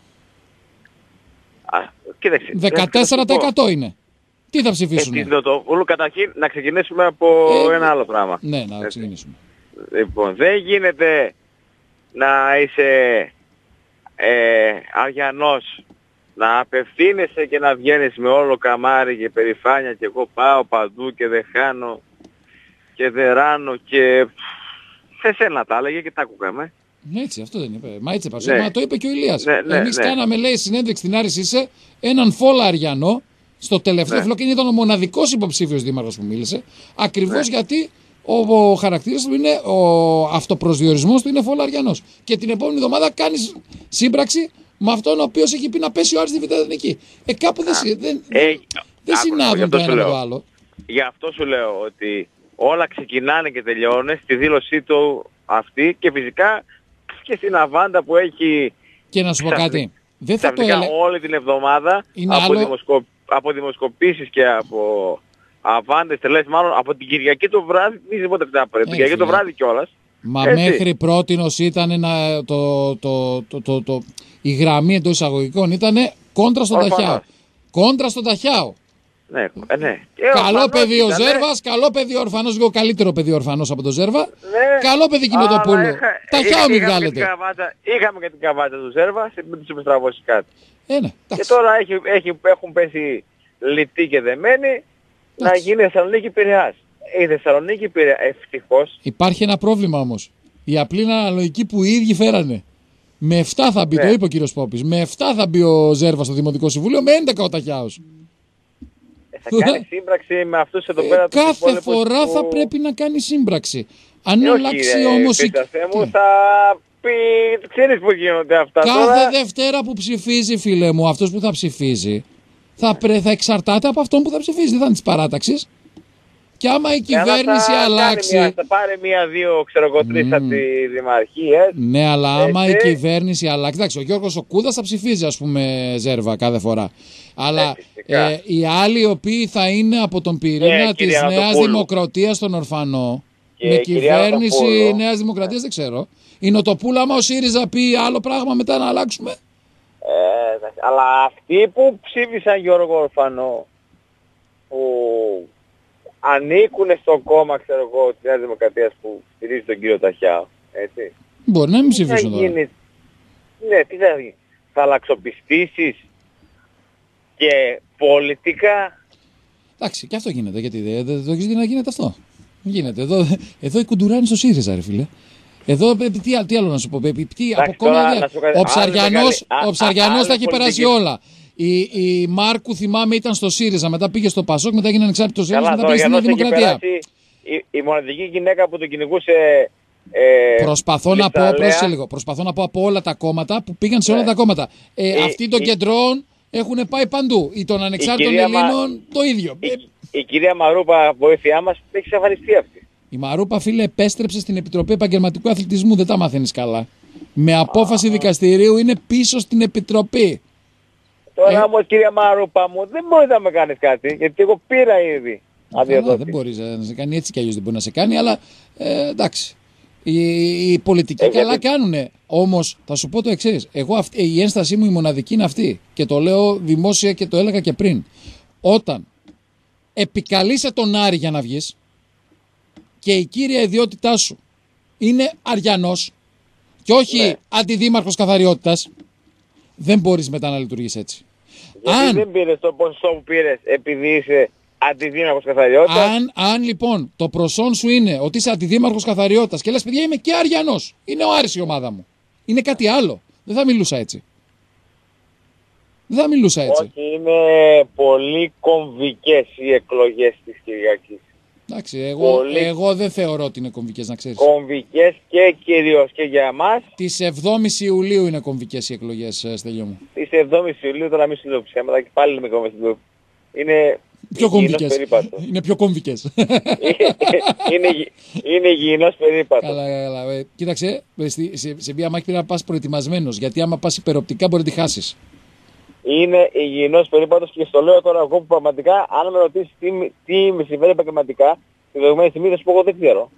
S5: Α, κοίταξε.
S2: δεκατέσσερα τοις εκατό είναι. Τι θα ψηφίσουνε.
S5: Ε, της Νοτοπούλου καταρχήν να ξεκινήσουμε από ε, ένα άλλο πράγμα.
S2: Ναι, να ξεκινήσουμε.
S5: Λοιπόν, δεν γίνεται να είσαι ε, αριανός, να απευθύνεσαι και να βγαίνεις με όλο καμάρι και περηφάνεια και εγώ πάω παντού και δεν χάνω και δεν ράνω και σε σένα τα έλεγε και τα ακούγαμε.
S2: Έτσι, αυτό δεν είπε. Μα έτσι είπα. Ναι. Μα το είπε και ο Ηλίας.
S5: Ναι, ναι,
S2: Εμείς
S5: ναι.
S2: κάναμε, λέει, συνέντευξη στην Άρης είσαι έναν φόλα αριανό στο τελευταίο
S5: ναι.
S2: φλό και ήταν ο μοναδικός υποψήφιος δήμαρχος που μίλησε. Ακριβώς ναι. γιατί ο, ο χαρακτήρας του είναι, ο αυτοπροσδιορισμός του είναι φόλα αριανός. Και την επόμενη εβδομάδα κάνεις σύμπραξη με αυτόν ο οποίος έχει πει να πέσει ο Άρης στη Β' Εθνική. Ε, κάπου δεν, δεν,
S5: ε,
S2: δεν συνάδουν το ένα με το άλλο.
S5: Γι' αυτό σου λέω ότι όλα ξεκινάνε και τελειώνουν στη δήλωσή του αυτή και φυσικά και στην αβάντα που έχει.
S2: Και να σου πω κάτι. Δεν θα το
S5: έλεγα όλη την εβδομάδα από,
S2: άλλο...
S5: δημοσκοπ... από δημοσκοπήσεις και από Αβάντες, τελές, μάλλον από την Κυριακή το βράδυ, μη πότε φτάνει, την Κυριακή το βράδυ κιόλας.
S2: Μα
S5: Έτσι.
S2: μέχρι πρότινος ήταν να, το, το, το, το, το, η γραμμή εντός εισαγωγικών ήταν κόντρα στον
S5: Ορφανός.
S2: Ταχιάο. Κόντρα στον Ταχιάο.
S5: Ναι, ε, ναι. Και
S2: Καλό
S5: Ορφανός
S2: παιδί ο
S5: ήτανε.
S2: Ζέρβας, καλό παιδί ο Ορφανός, λίγο καλύτερο παιδί ο Ορφανός από τον Ζέρβα.
S5: Ναι.
S2: Καλό παιδί Κινοτοπούλου.
S5: Αλλά είχα-
S2: Ταχιάο μην
S5: είχαμε και την
S2: βγάλετε.
S5: καβάτσα- Είχαμε και την καβάτσα του Ζέρβα, μην τους είπε στραβώσει κάτι.
S2: Ε, ναι,
S5: Και
S2: εντάξει.
S5: τώρα έχει, έχει, έχουν πέσει λιτοί και δεμένοι να
S2: Εντάξει.
S5: γίνει Θεσσαλονίκη Πειραιάς. Η Θεσσαλονίκη Πειραιά, ευτυχώς,
S2: Υπάρχει ένα πρόβλημα όμως. Η απλή αναλογική που οι ίδιοι φέρανε. Με επτά θα μπει,
S5: Ναι.
S2: το είπε ο κύριος Πόπης. Με επτά θα μπει ο Ζέρβας στο Δημοτικό Συμβούλιο, με έντεκα ο Ταχιάος.
S5: θα κάνει σύμπραξη με αυτούς εδώ πέρα τους
S2: Ε, Κάθε
S5: υπόλοιπους
S2: φορά
S5: που-
S2: θα πρέπει να κάνει σύμπραξη. Αν
S5: Ε, όχι,
S2: αλλάξει
S5: ρε,
S2: όμως η...
S5: Πίτσα, Θεέ μου,
S2: Τι?
S5: θα πει, ξέρεις που γίνονται αυτά
S2: Κάθε
S5: τώρα.
S2: Δευτέρα που ψηφίζει, φίλε μου, αυτός που θα ψηφίζει, θα, πρέ, θα εξαρτάται από αυτόν που θα ψηφίζει. Δεν θα είναι της παράταξης. Και άμα η
S5: Ε, αλλά
S2: κυβέρνηση
S5: θα κάνει
S2: αλλάξει...
S5: Μια, θα πάρει μία-δύο, ξέρω εγώ, τρεις
S2: Μμμ.
S5: από τη Δημαρχία.
S2: Ναι, αλλά άμα η
S5: Έτσι.
S2: κυβέρνηση αλλάξει. Εντάξει, ο Γιώργος ο Κούδας θα ψηφίζει, ας πούμε, Ζέρβα κάθε φορά. Αλλά
S5: Ε, φυσικά.
S2: ε, οι άλλοι οι οποίοι θα είναι από τον πυρήνα
S5: Ναι,
S2: της
S5: κυρία
S2: Νέας
S5: Ανατοπούλου.
S2: Δημοκρατίας στον Ορφανό,
S5: Και
S2: με
S5: κυρία
S2: κυβέρνηση
S5: Ανατοπούλου.
S2: Νέας Δημοκρατίας δεν ξέρω. Η Νοτοπούλα, άμα ο ΣΥΡΙΖΑ πει άλλο πράγμα μετά να αλλάξουμε.
S5: Ε, εντάξει, αλλά αυτοί που ψήφισαν Γιώργο Ορφανό, που ανήκουν στο κόμμα, ξέρω εγώ, της Νέας Δημοκρατίας που στηρίζει τον κύριο Ταχιάο, έτσι.
S2: Μπορεί να μην
S5: Τι θα
S2: ψηφίσουν τώρα.
S5: γίνει, ναι, τι θα γίνει, θα αλλαξοπιστήσεις και πολιτικά.
S2: Εντάξει, και αυτό γίνεται. Γιατί δεν δεν το έχει δει να γίνεται αυτό. Γίνεται. Εδώ, εδώ η κουντουράνη στο ΣΥΡΙΖΑ, ρε φίλε. Εδώ, ε, τι, άλλο- τι άλλο να σου πω, ε, τι, από
S5: Εντάξει,
S2: κόμμα.
S5: τώρα
S2: δε-
S5: να σου πω κάτι.
S2: Ο
S5: Άλλη
S2: Ψαριανός,
S5: μεγάλη- α-
S2: ο Ψαριανός
S5: α-
S2: τα έχει
S5: άλλη
S2: περάσει
S5: πολιτική.
S2: όλα. Η, η Μάρκου, θυμάμαι, ήταν στο ΣΥΡΙΖΑ, μετά πήγε στο ΠΑΣΟΚ, μετά έγινε ανεξάρτητος Έλληνας,
S5: Καλά,
S2: μετά
S5: τώρα
S2: πήγε
S5: για
S2: στην
S5: να
S2: Νέα
S5: έχει
S2: Δημοκρατία.
S5: περάσει η, η μοναδική γυναίκα που τον κυνηγούσε. Ε,
S2: Προσπαθώ να πω,
S5: Λιψαλέα.
S2: πρόσεχε λίγο, προσπαθώ να πω από όλα τα κόμματα που πήγαν σε όλα
S5: Ναι.
S2: τα κόμματα. Ε,
S5: Η-
S2: αυτοί των
S5: η-
S2: κεντρών έχουν πάει παντού. Ή των ανεξάρτητων
S5: κυρία Μα-
S2: Ελλήνων το ίδιο.
S5: η,
S2: Ε,
S5: η κυρία Μαρούπα, βοήθειά μας, έχει εξαφανιστεί αυτή.
S2: Η Μαρούπα, φίλε, επέστρεψε στην Επιτροπή Επαγγελματικού Αθλητισμού. Δεν τα μαθαίνεις καλά. Με απόφαση δικαστηρίου είναι πίσω στην Επιτροπή.
S5: Τώρα
S2: Ε.
S5: όμως, κυρία Μαρούπα μου, δεν μπορεί να με κάνεις κάτι, γιατί εγώ πήρα ήδη
S2: Καλά,
S5: αδειοδότηση.
S2: δεν μπορεί να σε κάνει έτσι κι αλλιώς δεν μπορεί να σε κάνει, αλλά ε, εντάξει. Οι, οι πολιτικοί
S5: Ε,
S2: καλά
S5: γιατί-
S2: κάνουνε. Όμως θα σου πω το εξής. Εγώ αυτή, η ένστασή μου η μοναδική είναι αυτή. Και το λέω δημόσια και το έλεγα και πριν. Όταν επικαλείσαι τον Άρη για να βγεις και η κύρια ιδιότητά σου είναι Αριανός και όχι
S5: Ναι.
S2: αντιδήμαρχος καθαριότητας, δεν μπορείς μετά να λειτουργείς έτσι.
S5: Γιατί
S2: Αν-
S5: δεν πήρες το ποσοστό που πήρες επειδή είσαι αντιδύναμος καθαριότητας.
S2: Αν, αν λοιπόν το προσόν σου είναι ότι είσαι αντιδήμαρχος καθαριότητας και λες παιδιά είμαι και Αριανός, είναι ο Άρης η ομάδα μου. Είναι κάτι άλλο. Δεν θα μιλούσα έτσι. Δεν θα μιλούσα έτσι.
S5: Όχι, είναι πολύ κομβικές οι εκλογές της Κυριακής.
S2: Εντάξει, εγώ,
S5: Πολύ.
S2: εγώ δεν θεωρώ ότι είναι κομβικές να ξέρεις.
S5: Κομβικές και κυρίως και για εμάς.
S2: Τις εβδόμης Ιουλίου είναι κομβικές οι εκλογές, ε, Στέλιο μου.
S5: Τις εβδόμης Ιουλίου, τώρα μην σου λέω ψέματα και πάλι είναι κομβικές. Είναι
S2: Πιο
S5: υγιεινός
S2: κομβικές.
S5: περίπατο.
S2: Είναι πιο κομβικές.
S5: είναι, υγι- είναι υγιεινός περίπατο.
S2: Καλά, καλά. Ε, κοίταξε, ε, στη- σε, σε μία μάχη πρέπει να πας προετοιμασμένος, γιατί άμα πας υπεροπτικά μπορεί να τη χάσεις.
S5: Είναι υγιεινός περίπατος και στο λέω τώρα εγώ που πραγματικά αν με ρωτήσεις τι, μ- τι με συμβαίνει επαγγελματικά τη δεδομένη στιγμή θα σου πω εγώ δεν ξέρω.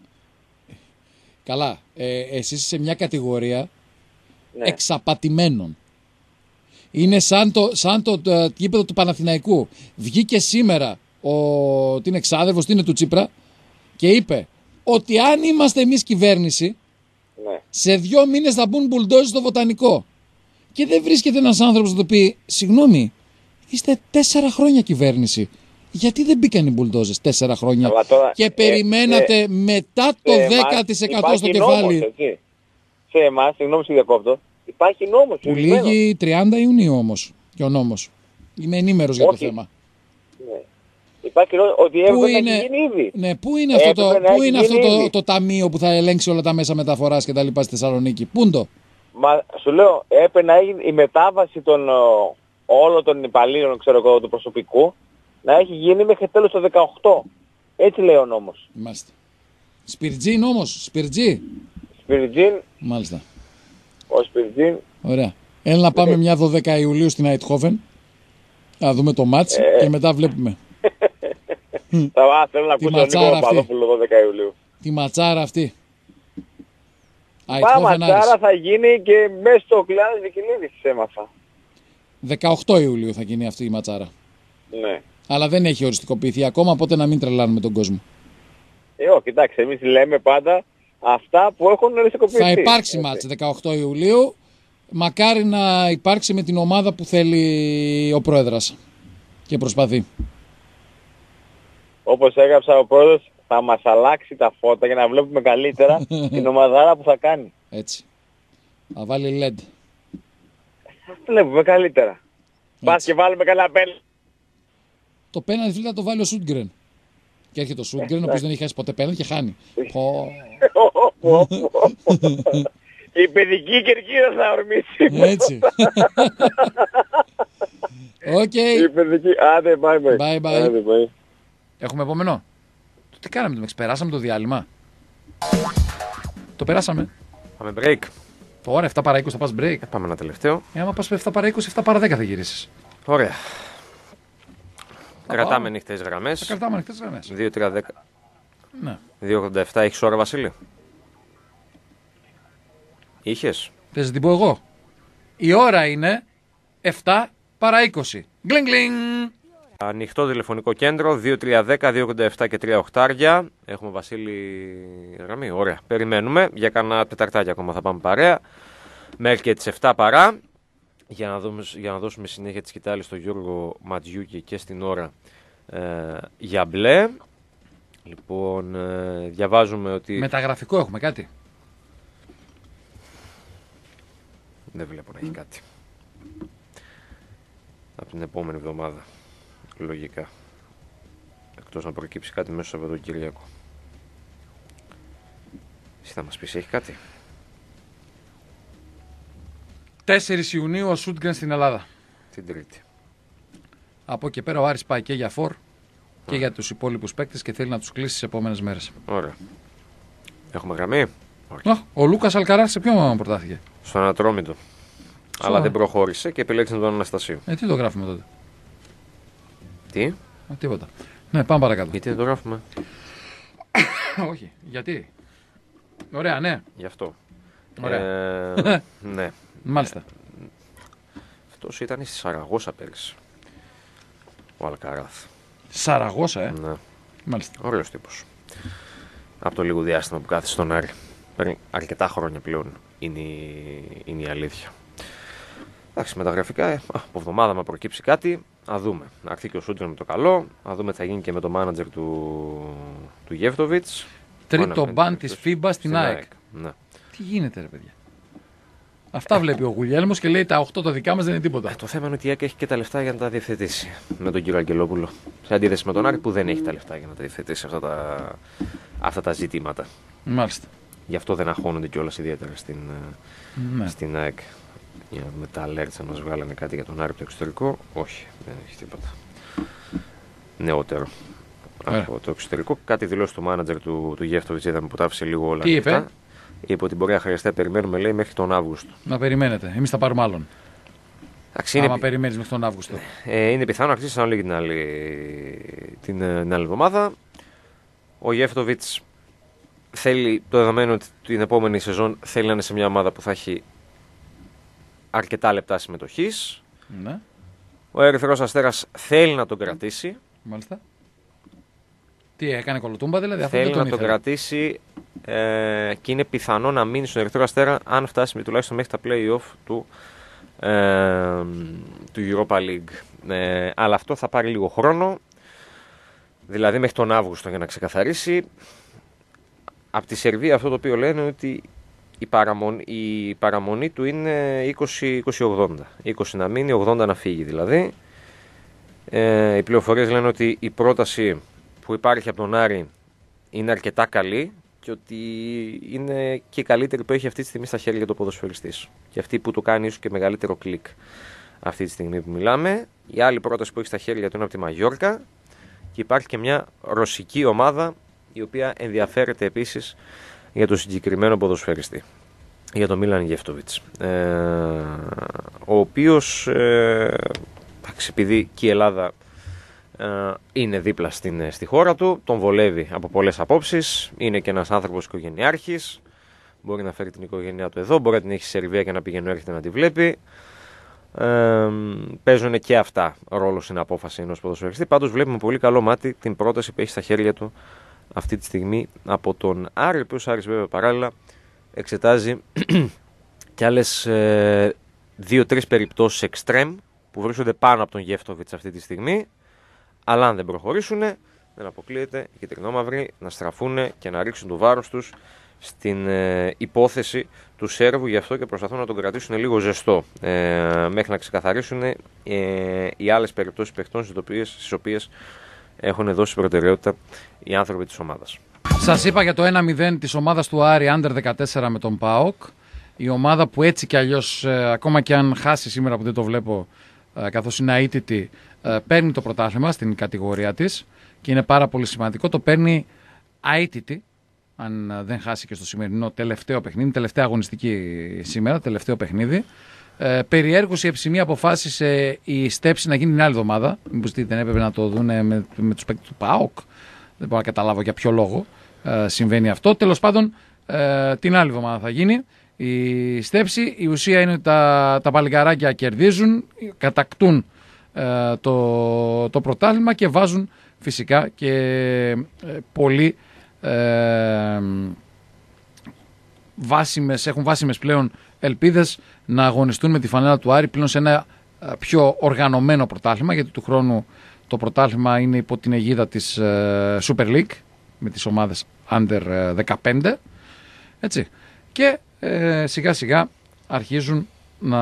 S2: Καλά, ε, εσύ είσαι σε μια κατηγορία
S5: Ναι.
S2: εξαπατημένων. Είναι σαν το, σαν το, το γήπεδο του Παναθηναϊκού. Βγήκε σήμερα ο τι είναι εξάδελφος, τι είναι του Τσίπρα και είπε ότι αν είμαστε εμείς κυβέρνηση
S5: Ναι.
S2: σε δύο μήνες θα μπουν μπουλντόζοι στο Βοτανικό. Και δεν βρίσκεται ένας άνθρωπος να το πει συγγνώμη, είστε τέσσερα χρόνια κυβέρνηση. Γιατί δεν μπήκαν οι μπουλντόζες τέσσερα χρόνια
S5: Αλλά τώρα,
S2: και
S5: ε,
S2: περιμένατε
S5: ε,
S2: μετά το
S5: σε εμάς
S2: δέκα τοις εκατό στο
S5: υπάρχει
S2: κεφάλι.
S5: νόμος, έτσι. Σε εμάς, συγγνώμη σου διακόπτω, υπάρχει νόμος.
S2: Που
S5: ορισμένος.
S2: λύγει τριάντα Ιουνίου όμως και ο νόμος. Είμαι ενήμερος για το
S5: Όχι.
S2: θέμα.
S5: Ναι. Υπάρχει νόμος ότι
S2: Πού
S5: έπρεπε να
S2: είναι,
S5: έχει γίνει ήδη.
S2: ναι, πού είναι αυτό, το,
S5: Έπρεπε να
S2: πού
S5: έχει
S2: είναι
S5: γίνει
S2: αυτό το,
S5: ήδη.
S2: το ταμείο που θα ελέγξει όλα τα μέσα μεταφοράς και τα λοιπά στη Θεσσαλονίκη. Πού είναι το?
S5: Μα σου λέω, έπρεπε να γίνει η μετάβαση των ο, όλων των υπαλλήλων, ξέρω εγώ, του προσωπικού, να έχει γίνει μέχρι τέλος το δεκαοκτώ. Έτσι λέει ο νόμος.
S2: Μάλιστα. Σπιρτζίν όμως, Σπιρτζί.
S5: Σπιριτζίν,
S2: Μάλιστα.
S5: ο Σπιριτζίν,
S2: Ωραία. Έλα να πάμε μια δώδεκα Ιουλίου στην Αιτχόφεν. Να δούμε το μάτς
S5: Ε.
S2: και μετά βλέπουμε.
S5: Θα θέλω να ακούσω τον Νίκο Παπαδόπουλο δώδεκα Ιουλίου.
S2: Τη ματσάρα αυτή.
S5: Πά ματσάρα θα γίνει και μέσα στο κλάδι Βικιλίδης έμαθα.
S2: δεκαοκτώ Ιουλίου θα γίνει αυτή η ματσάρα.
S5: Ναι.
S2: Αλλά δεν έχει οριστικοποιηθεί ακόμα, οπότε να μην τρελάνουμε τον κόσμο.
S5: Ε, όχι, κοιτάξτε, εμείς λέμε πάντα αυτά που έχουν οριστικοποιηθεί.
S2: Θα υπάρξει μάτς δεκαοκτώ Ιουλίου. Μακάρι να υπάρξει με την ομάδα που θέλει ο πρόεδρας και προσπαθεί.
S5: Όπως έγραψα ο πρόεδρος, θα μας αλλάξει τα φώτα για να βλέπουμε καλύτερα την ομαδάρα που θα κάνει.
S2: Έτσι. Θα βάλει ελ ι ντι.
S5: Θα βλέπουμε καλύτερα. Πας και βάλουμε κανένα πέναλτι.
S2: Το πέναλτι θα το βάλει ο Σούντγκρεν. Και έρχεται ο Σούντγκρεν, ο οποίος δεν έχει χάσει ποτέ πέναλτι και χάνει.
S5: Η παιδική κερκίδα θα ορμήσει.
S2: Έτσι. Οκ.
S5: Η παιδική. Άντε, bye
S2: bye. Bye bye. Έχουμε επόμενο. Τι κάναμε, το περάσαμε το διάλειμμα. Το περάσαμε.
S1: Πάμε break.
S2: Ωραία, εφτά παρά είκοσι θα πας break.
S1: Ε, πάμε ένα τελευταίο.
S2: Ε, άμα πας εφτά παρά είκοσι, εφτά παρά δέκα θα γυρίσεις.
S1: Ωραία. Κρατάμε ανοιχτές γραμμές.
S2: Θα κρατάμε ανοιχτές γραμμές.
S1: δύο τρία δέκα.
S2: Ναι.
S1: δύο ογδόντα επτά, έχεις ώρα, Βασίλη? Είχες?
S2: Θες να την πω εγώ. Η ώρα είναι εφτά παρά είκοσι. Γκλινγκ γκλινγκ.
S1: Ανοιχτό τηλεφωνικό κέντρο, δύο τρία δέκα, δύο ογδόντα επτά και τρία οχτάρια. Έχουμε, Βασίλη, γραμμή. Ωραία. Περιμένουμε. Για κάνα τεταρτάκι ακόμα θα πάμε παρέα. Μέχρι και τις εφτά παρά. Για να, δούμε, για να δώσουμε συνέχεια τη σκητάλη στον Γιώργο Ματζιούκη και στην ώρα ε, για μπλε. Λοιπόν, ε, διαβάζουμε ότι...
S2: Μεταγραφικό έχουμε κάτι?
S1: Δεν βλέπω να έχει κάτι. Από την επόμενη εβδομάδα. Λογικά. Εκτός να προκύψει κάτι μέσα στο Σαββατοκύριακο. Εσύ θα μας πεις, έχει κάτι?
S2: τέσσερις Ιουνίου ο Σούντγκρεν στην Ελλάδα.
S1: Την Τρίτη.
S2: Από εκεί πέρα ο Άρης πάει και για φορ και για τους υπόλοιπους παίκτες και θέλει να τους κλείσει τις επόμενες μέρες.
S1: Ωραία. Έχουμε γραμμή?
S2: Oh, ο Λούκας Αλκαράς σε ποιον προτάθηκε?
S1: Στον Ατρόμητο. Στο... Αλλά δεν προχώρησε και επιλέξαν τον Αναστασίου.
S2: Ε, τι το γράφουμε τότε?
S1: Τι?
S2: Ε, τίποτα. Ναι, πάμε παρακάτω.
S1: Γιατί δεν το γράφουμε?
S2: Όχι. Γιατί? Ωραία, ναι.
S1: Γι' αυτό.
S2: Ωραία.
S1: Ε, ναι.
S2: Μάλιστα.
S1: Αυτός ήταν στη Σαραγώσα πέρυσι. Ο Αλκαράθ.
S2: Σαραγώσα, ε.
S1: Ναι.
S2: Μάλιστα.
S1: Ωραίος τύπος. Από το λίγο διάστημα που κάθισε στον Άρη. Παίρνει αρκετά χρόνια πλέον. Είναι η, είναι η αλήθεια. Εντάξει, μεταγραφικά, ε, από εβδομάδα μα προκύψει κάτι. Α δούμε. Να έρθει και ο Σούντρεν με το καλό. Α δούμε τι θα γίνει και με το μάνατζερ του, του Γεύτοβιτς.
S2: Τρίτο μπαν της φίμπα στην, στην ΑΕΚ.
S1: ΑΕΚ. Ναι.
S2: Τι γίνεται, ρε παιδιά? Αυτά βλέπει ο Γουλιέλμος και λέει τα οκτώ τα δικά μας δεν είναι τίποτα.
S1: Ε, το θέμα είναι ότι η ΑΕΚ έχει και τα λεφτά για να τα διευθετήσει με τον κύριο Αγγελόπουλο. Σε αντίθεση με τον Άρη που δεν έχει τα λεφτά για να τα διευθετήσει αυτά τα, αυτά τα ζητήματα.
S2: Μάλιστα.
S1: Γι' αυτό δεν αγχώνονται κιόλας ιδιαίτερα στην,
S2: ναι.
S1: στην ΑΕΚ. Για να δούμε τα alerts αν μας βγάλανε κάτι για τον Άρη από το εξωτερικό. Όχι, δεν έχει τίποτα. Νεότερο. Yeah. Από το εξωτερικό. Κάτι δηλώσει το μάνατζερ του, του Γεύτοβιτς, είδαμε που τα άφησε λίγο όλα.
S2: Τι είπε? Αυτά.
S1: Είπε ότι μπορεί να χρειαστεί να περιμένουμε, λέει, μέχρι τον Αύγουστο.
S2: Να περιμένετε. Εμείς θα πάρουμε άλλον.
S1: Αξίνε...
S2: Άμα περιμένεις μέχρι τον Αύγουστο.
S1: Ε, είναι πιθανό να αρχίσει να λέγει την άλλη, την, την άλλη εβδομάδα. Ο Γεύτοβιτς θέλει το δεδομένο ότι την επόμενη σεζόν θέλει να είναι σε μια ομάδα που θα έχει αρκετά λεπτά συμμετοχής.
S2: Ναι.
S1: Ο Ερυθρός Αστέρας θέλει να τον κρατήσει.
S2: Μάλιστα. Τι έκανε κολοτούμπα δηλαδή?
S1: Θέλει
S2: τον
S1: να τον κρατήσει ε, και είναι πιθανό να μείνει στον Ερυθρό Αστέρα αν φτάσει με τουλάχιστον μέχρι τα play-off του, ε, του Europa League. Ε, αλλά αυτό θα πάρει λίγο χρόνο. Δηλαδή μέχρι τον Αύγουστο για να ξεκαθαρίσει. Από τη Σερβία αυτό το οποίο λένε ότι η παραμονή, η παραμονή του είναι είκοσι είκοσι ογδόντα. είκοσι να μείνει, ογδόντα να φύγει δηλαδή. Ε, οι πληροφορίες λένε ότι η πρόταση που υπάρχει από τον Άρη είναι αρκετά καλή και ότι είναι και η καλύτερη που έχει αυτή τη στιγμή στα χέρια του ποδοσφαιριστής. Και αυτή που του κάνει ίσως και μεγαλύτερο κλικ αυτή τη στιγμή που μιλάμε. Η άλλη πρόταση που έχει στα χέρια του είναι από τη Μαγιόρκα και υπάρχει και μια ρωσική ομάδα η οποία ενδιαφέρεται επίσης για το συγκεκριμένο ποδοσφαιριστή, για τον Μίλαν Γεύτοβιτς, ε, ο οποίος ε, επειδή και η Ελλάδα Ε, είναι δίπλα στην, στη χώρα του, τον βολεύει από πολλές απόψεις, είναι και ένας άνθρωπος οικογενειάρχης, μπορεί να φέρει την οικογένειά του εδώ, μπορεί να την έχει στη Σερβία και να πηγαίνει έρχεται να τη βλέπει. Ε, παίζουν και αυτά ρόλο στην απόφαση ενός ποδοσφαιριστή. Πάντως βλέπουμε πολύ καλό μάτι την πρόταση που έχει στα χέρια του αυτή τη στιγμή από τον Άρη, ο οποίος Άρης βέβαια παράλληλα εξετάζει και άλλες ε, δύο-τρεις περιπτώσεις εξτρέμ που βρίσκονται πάνω από τον Γεύτοβιτς αυτή τη στιγμή, αλλά αν δεν προχωρήσουν δεν αποκλείεται οι κυτρινόμαυροι να στραφούν και να ρίξουν το βάρος τους στην ε, υπόθεση του Σέρβου, γι' αυτό και προσπαθούν να τον κρατήσουν λίγο ζεστό ε, μέχρι να ξεκαθαρίσουν ε, οι άλλες περιπτώσεις παιχτών στις οποίες, στις οποίες έχουν δώσει προτεραιότητα οι άνθρωποι της ομάδας.
S2: Σας είπα για το ένα μηδέν της ομάδας του Άρη Under δεκατέσσερα με τον ΠΑΟΚ. Η ομάδα που έτσι κι αλλιώς, ε, ακόμα και αν χάσει σήμερα που δεν το βλέπω, ε, καθώς είναι αίτητη, ε, παίρνει το πρωτάθλημα στην κατηγορία της και είναι πάρα πολύ σημαντικό. Το παίρνει αίτητη, αν ε, δεν χάσει και στο σημερινό τελευταίο παιχνίδι, τελευταία αγωνιστική σήμερα, τελευταίο παιχνίδι. Ε, περιέργως η Εψημία αποφάσισε η στέψη να γίνει την άλλη εβδομάδα. Μήπως δεν έπρεπε να το δουν με, με τους παίκτες του ΠΑΟΚ. Δεν μπορώ να καταλάβω για ποιο λόγο ε, συμβαίνει αυτό. Τέλος πάντων, ε, την άλλη εβδομάδα θα γίνει η στέψη. Η ουσία είναι ότι τα, τα παλικαράκια κερδίζουν, κατακτούν ε, το, το πρωτάθλημα και βάζουν φυσικά και ε, πολύ ε, βάσιμες, έχουν βάσιμες πλέον ελπίδες να αγωνιστούν με τη φανέλα του Άρη πλέον σε ένα πιο οργανωμένο πρωτάθλημα, γιατί του χρόνου το πρωτάθλημα είναι υπό την αιγίδα της ε, Super League με τις ομάδες Under δεκαπέντε, έτσι, και ε, σιγά σιγά αρχίζουν να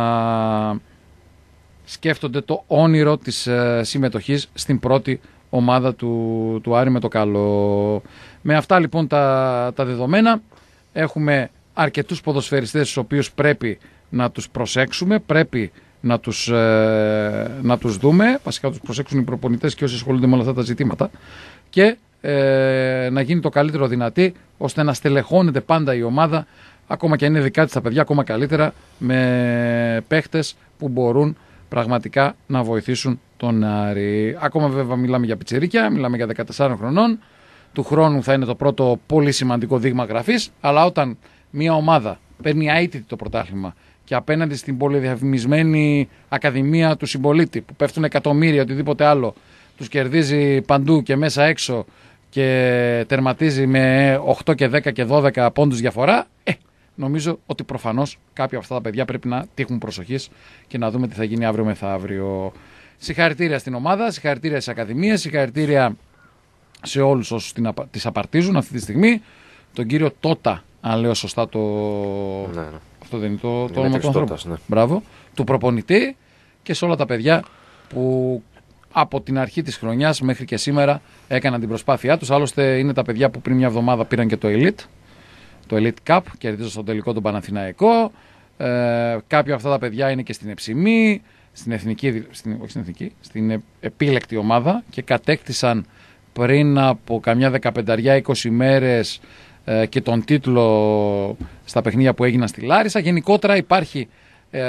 S2: σκέφτονται το όνειρο της ε, συμμετοχής στην πρώτη ομάδα του, του Άρη με το καλό. Με αυτά λοιπόν τα, τα δεδομένα έχουμε αρκετούς ποδοσφαιριστές στους οποίους πρέπει να τους προσέξουμε, πρέπει να τους, ε, να τους δούμε, βασικά τους προσέξουν οι προπονητές και όσοι ασχολούνται με όλα αυτά τα ζητήματα, και ε, να γίνει το καλύτερο δυνατή ώστε να στελεχώνεται πάντα η ομάδα, ακόμα και αν είναι δικά της τα παιδιά, ακόμα καλύτερα με παίχτες που μπορούν πραγματικά να βοηθήσουν τον Άρη. Ακόμα βέβαια μιλάμε για πιτσιρίκια, μιλάμε για δεκατεσσάρων χρονών, του χρόνου θα είναι το πρώτο πολύ σημαντικό δείγμα γραφής, αλλά όταν μια ομάδα παίρνει αίτητη το πρωτάθλημα και απέναντι στην πολυδιαφημισμένη Ακαδημία του Συμπολίτη που πέφτουν εκατομμύρια, οτιδήποτε άλλο, τους κερδίζει παντού και μέσα έξω και τερματίζει με οκτώ και δέκα και δώδεκα πόντους διαφορά, ε, νομίζω ότι προφανώς κάποια από αυτά τα παιδιά πρέπει να τύχουν προσοχής και να δούμε τι θα γίνει αύριο μεθαύριο. Συγχαρητήρια στην ομάδα, συγχαρητήρια στις Ακαδημίες, συγχαρητήρια σε όλους όσους τις απαρτίζουν αυτή τη στιγμή. Τον κύριο Τότα, αν λέω σωστά το...
S1: Ναι, ναι.
S2: Αυτό δεν είναι το, το όνομα του ανθρώπου.
S1: Ναι.
S2: Μπράβο. Του προπονητή και σε όλα τα παιδιά που από την αρχή της χρονιάς μέχρι και σήμερα έκαναν την προσπάθειά τους. Άλλωστε είναι τα παιδιά που πριν μια εβδομάδα πήραν και το Elite, το Elite Cup, κερδίζοντας στον τελικό τον Παναθηναϊκό. Ε, κάποια από αυτά τα παιδιά είναι και στην Εψημή, στην εθνική, στην, όχι στην εθνική, στην επίλεκτη ομάδα και κατέκτησαν πριν από καμιά δεκαπενταριά είκοσι μέρες ε, και τον τίτλο στα παιχνίδια που έγιναν στη Λάρισα. Γενικότερα υπάρχει ε,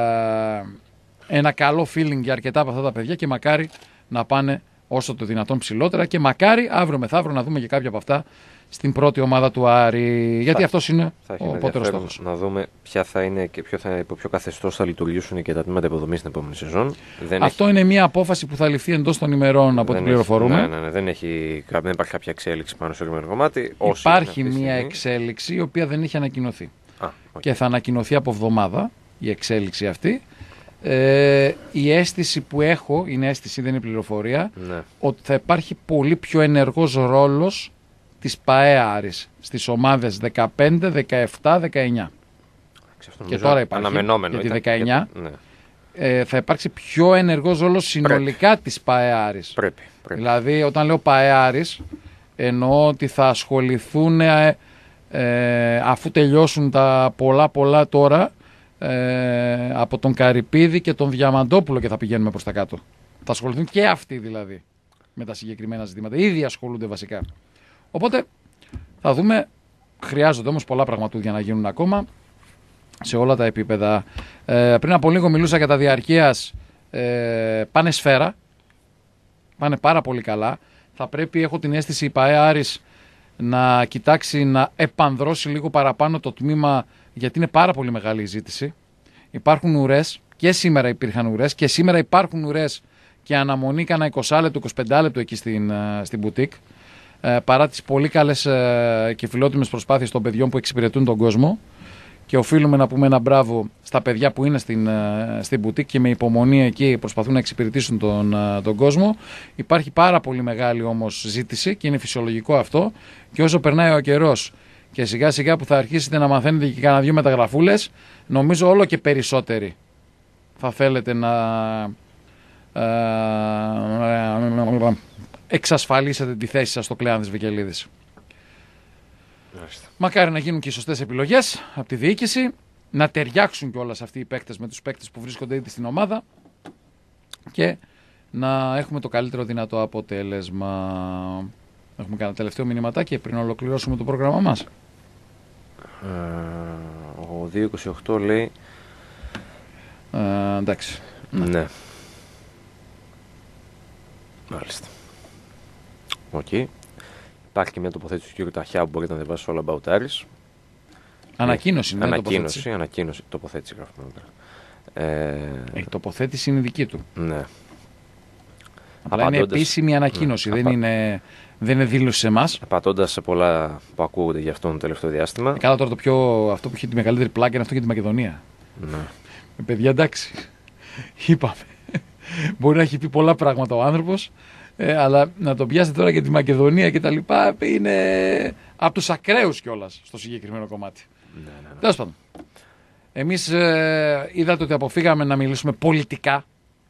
S2: ένα καλό feeling για αρκετά από αυτά τα παιδιά και μακάρι να πάνε όσο το δυνατόν ψηλότερα και μακάρι αύριο μεθαύριο να δούμε και κάποια από αυτά στην πρώτη ομάδα του Άρη, γιατί αυτός είναι
S1: θα
S2: ο πότερος στόχος.
S1: Να δούμε ποια θα είναι και ποιο θα, υπό ποιο καθεστώς θα λειτουργήσουν και τα τμήματα υποδομής στην επόμενη σεζόν. Δεν
S2: Αυτό έχει... είναι μια απόφαση που θα ληφθεί εντός των ημερών από ό,τι πληροφορούμε.
S1: Ναι, ναι, ναι, δεν, έχει, δεν υπάρχει κάποια εξέλιξη πάνω στο ορισμένο κομμάτι.
S2: Υπάρχει μια εξέλιξη η οποία δεν έχει ανακοινωθεί. Α, okay. Και θα ανακοινωθεί από εβδομάδα η εξέλιξη αυτή. Ε, η αίσθηση που έχω, είναι αίσθηση, δεν είναι πληροφορία, ναι, ότι θα υπάρχει πολύ πιο ενεργός ρόλος της ΠΑΕ Άρης στις ομάδες δεκαπέντε, δεκαεπτά, δεκαεννιά. Και τώρα υπάρχει, για τη δεκαεννιά, και... ναι. ε, θα υπάρξει πιο ενεργός ρόλος συνολικά πρέπει. της ΠΑΕ Άρης.
S1: Πρέπει, πρέπει.
S2: Δηλαδή όταν λέω ΠΑΕ Άρης εννοώ ότι θα ασχοληθούν ε, ε, αφού τελειώσουν τα πολλά πολλά τώρα ε, από τον Καρυπίδη και τον Διαμαντόπουλο και θα πηγαίνουμε προς τα κάτω. Θα ασχοληθούν και αυτοί δηλαδή με τα συγκεκριμένα ζητήματα. Ήδη ασχολούνται βασικά. Οπότε θα δούμε, χρειάζονται όμως πολλά πραγματούδια να γίνουν ακόμα σε όλα τα επίπεδα. Ε, πριν από λίγο μιλούσα για τα διαρκείας ε, πάνε σφαίρα πάνε πάρα πολύ καλά. Θα πρέπει, έχω την αίσθηση, η ΠΑΕ Άρης να κοιτάξει να επανδρώσει λίγο παραπάνω το τμήμα, γιατί είναι πάρα πολύ μεγάλη η ζήτηση. Υπάρχουν ουρές, και σήμερα υπήρχαν ουρές, και σήμερα υπάρχουν ουρές και αναμονή κανένα είκοσι λεπτό, είκοσι πέντε λεπτό εκεί στην, στην μπουτίκ. Ε, παρά τις πολύ καλές ε, και φιλότιμες προσπάθειες των παιδιών που εξυπηρετούν τον κόσμο. Και οφείλουμε να πούμε ένα μπράβο στα παιδιά που είναι στην, ε, στην μπουτίκ και με υπομονή εκεί προσπαθούν να εξυπηρετήσουν τον, ε, τον κόσμο. Υπάρχει πάρα πολύ μεγάλη όμως ζήτηση και είναι φυσιολογικό αυτό. Και όσο περνάει ο καιρός και σιγά σιγά που θα αρχίσετε να μαθαίνετε και κανένα δύο μεταγραφούλες, νομίζω όλο και περισσότεροι θα θέλετε να ε, εξασφαλίσετε τη θέση σας στο Κλεάνθης Βικελίδης. Μακάρι να γίνουν και οι σωστές επιλογές από τη διοίκηση, να ταιριάξουν κιόλας αυτοί οι παίκτες με τους παίκτες που βρίσκονται ήδη στην ομάδα και να έχουμε το καλύτερο δυνατό αποτέλεσμα. Έχουμε κανένα τελευταίο μηνυματάκι πριν ολοκληρώσουμε το πρόγραμμά μας.
S1: Ε, ο δύο είκοσι οκτώ λέει...
S2: Ε, εντάξει.
S1: Ναι. ναι. Μάλιστα. Οκ. Okay. Υπάρχει και μια τοποθέτηση του κ. Ταχιά που μπορείτε να διαβάσει όλα about Άρης.
S2: Ανακοίνωση, ναι,
S1: ανακοίνωση,
S2: τοποθέτηση.
S1: ανακοίνωση, τοποθέτηση γράφουμε. Ε,
S2: η τοποθέτηση είναι δική του.
S1: Ναι.
S2: Απλά είναι επίσημη ανακοίνωση, ναι. δεν, είναι, δεν είναι δήλωση σε εμάς.
S1: Απαντώντας σε πολλά που ακούγονται για αυτόν το τελευταίο διάστημα.
S2: Ε, καλά, τώρα το πιο, αυτό που έχει τη μεγαλύτερη πλάκα είναι αυτό για τη Μακεδονία.
S1: Ναι.
S2: Ε, παιδιά, εντάξει. Είπαμε. Μπορεί να έχει πει πολλά πράγματα ο άνθρωπος, ε, αλλά να το πιάσετε τώρα για τη Μακεδονία και τα λοιπά είναι από τους ακραίους κιόλας στο συγκεκριμένο κομμάτι.
S1: Ναι, ναι, ναι.
S2: Τέλος πάντων. Εμείς ε, είδατε ότι αποφύγαμε να μιλήσουμε πολιτικά.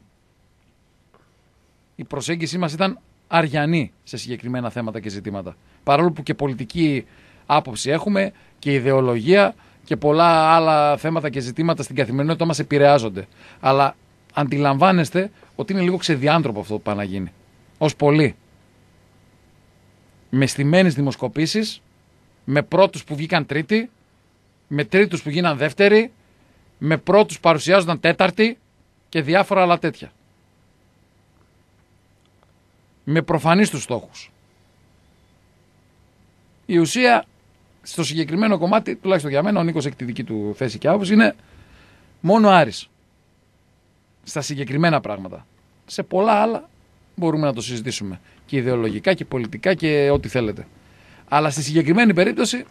S2: Η προσέγγιση μας ήταν αριανή σε συγκεκριμένα θέματα και ζητήματα. Παρόλο που και πολιτική άποψη έχουμε και ιδεολογία και πολλά άλλα θέματα και ζητήματα στην καθημερινότητα μας επηρεάζονται. Αλλά αντιλαμβάνεστε ότι είναι λίγο ξεδιάντροπο αυτό που πάει να γίνει. Ως πολύ. Με στημένες δημοσκοπήσεις, με πρώτους που βγήκαν τρίτοι, με τρίτους που γίναν δεύτεροι, με πρώτους που παρουσιάζονταν τέταρτοι και διάφορα άλλα τέτοια. Με προφανείς τους στόχους. Η ουσία στο συγκεκριμένο κομμάτι, τουλάχιστον για μένα, ο Νίκος έχει τη δική του θέση και άποψη, είναι μόνο Άρης. Στα συγκεκριμένα πράγματα. Σε πολλά άλλα μπορούμε να το συζητήσουμε. Και ιδεολογικά και πολιτικά και ό,τι θέλετε. Αλλά στη συγκεκριμένη περίπτωση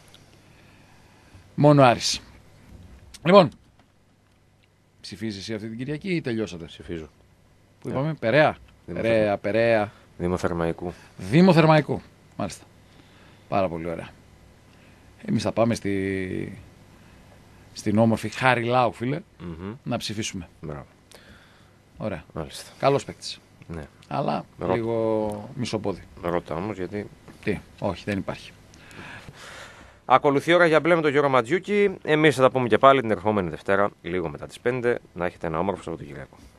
S2: μόνο Άρης. Λοιπόν, ψηφίζεις εσύ αυτή την Κυριακή ή τελειώσατε?
S1: Ψηφίζω.
S2: Πού είπαμε, yeah. Περαία. Περαία, Περαία.
S1: Δήμο Θερμαϊκού.
S2: Δήμο Θερμαϊκού. Μάλιστα. Πάρα πολύ ωραία. Εμείς θα πάμε στη... στην όμορφη Χαριλάου, φίλε,
S1: mm-hmm.
S2: να ψηφίσουμε.
S1: Μπράβο.
S2: Ωραία.
S1: Μάλιστα.
S2: Καλός παίκτης.
S1: Ναι.
S2: Αλλά Ρώτα. λίγο μισοπόδι.
S1: Ρώτα όμως γιατί...
S2: Τι, όχι, δεν υπάρχει.
S1: Ακολουθεί η ώρα για μπλε με τον Γιώργο Ματζιούκη. Εμείς θα τα πούμε και πάλι την ερχόμενη Δευτέρα, λίγο μετά τις πέντε. Να έχετε ένα όμορφο Σαββατοκύριακο.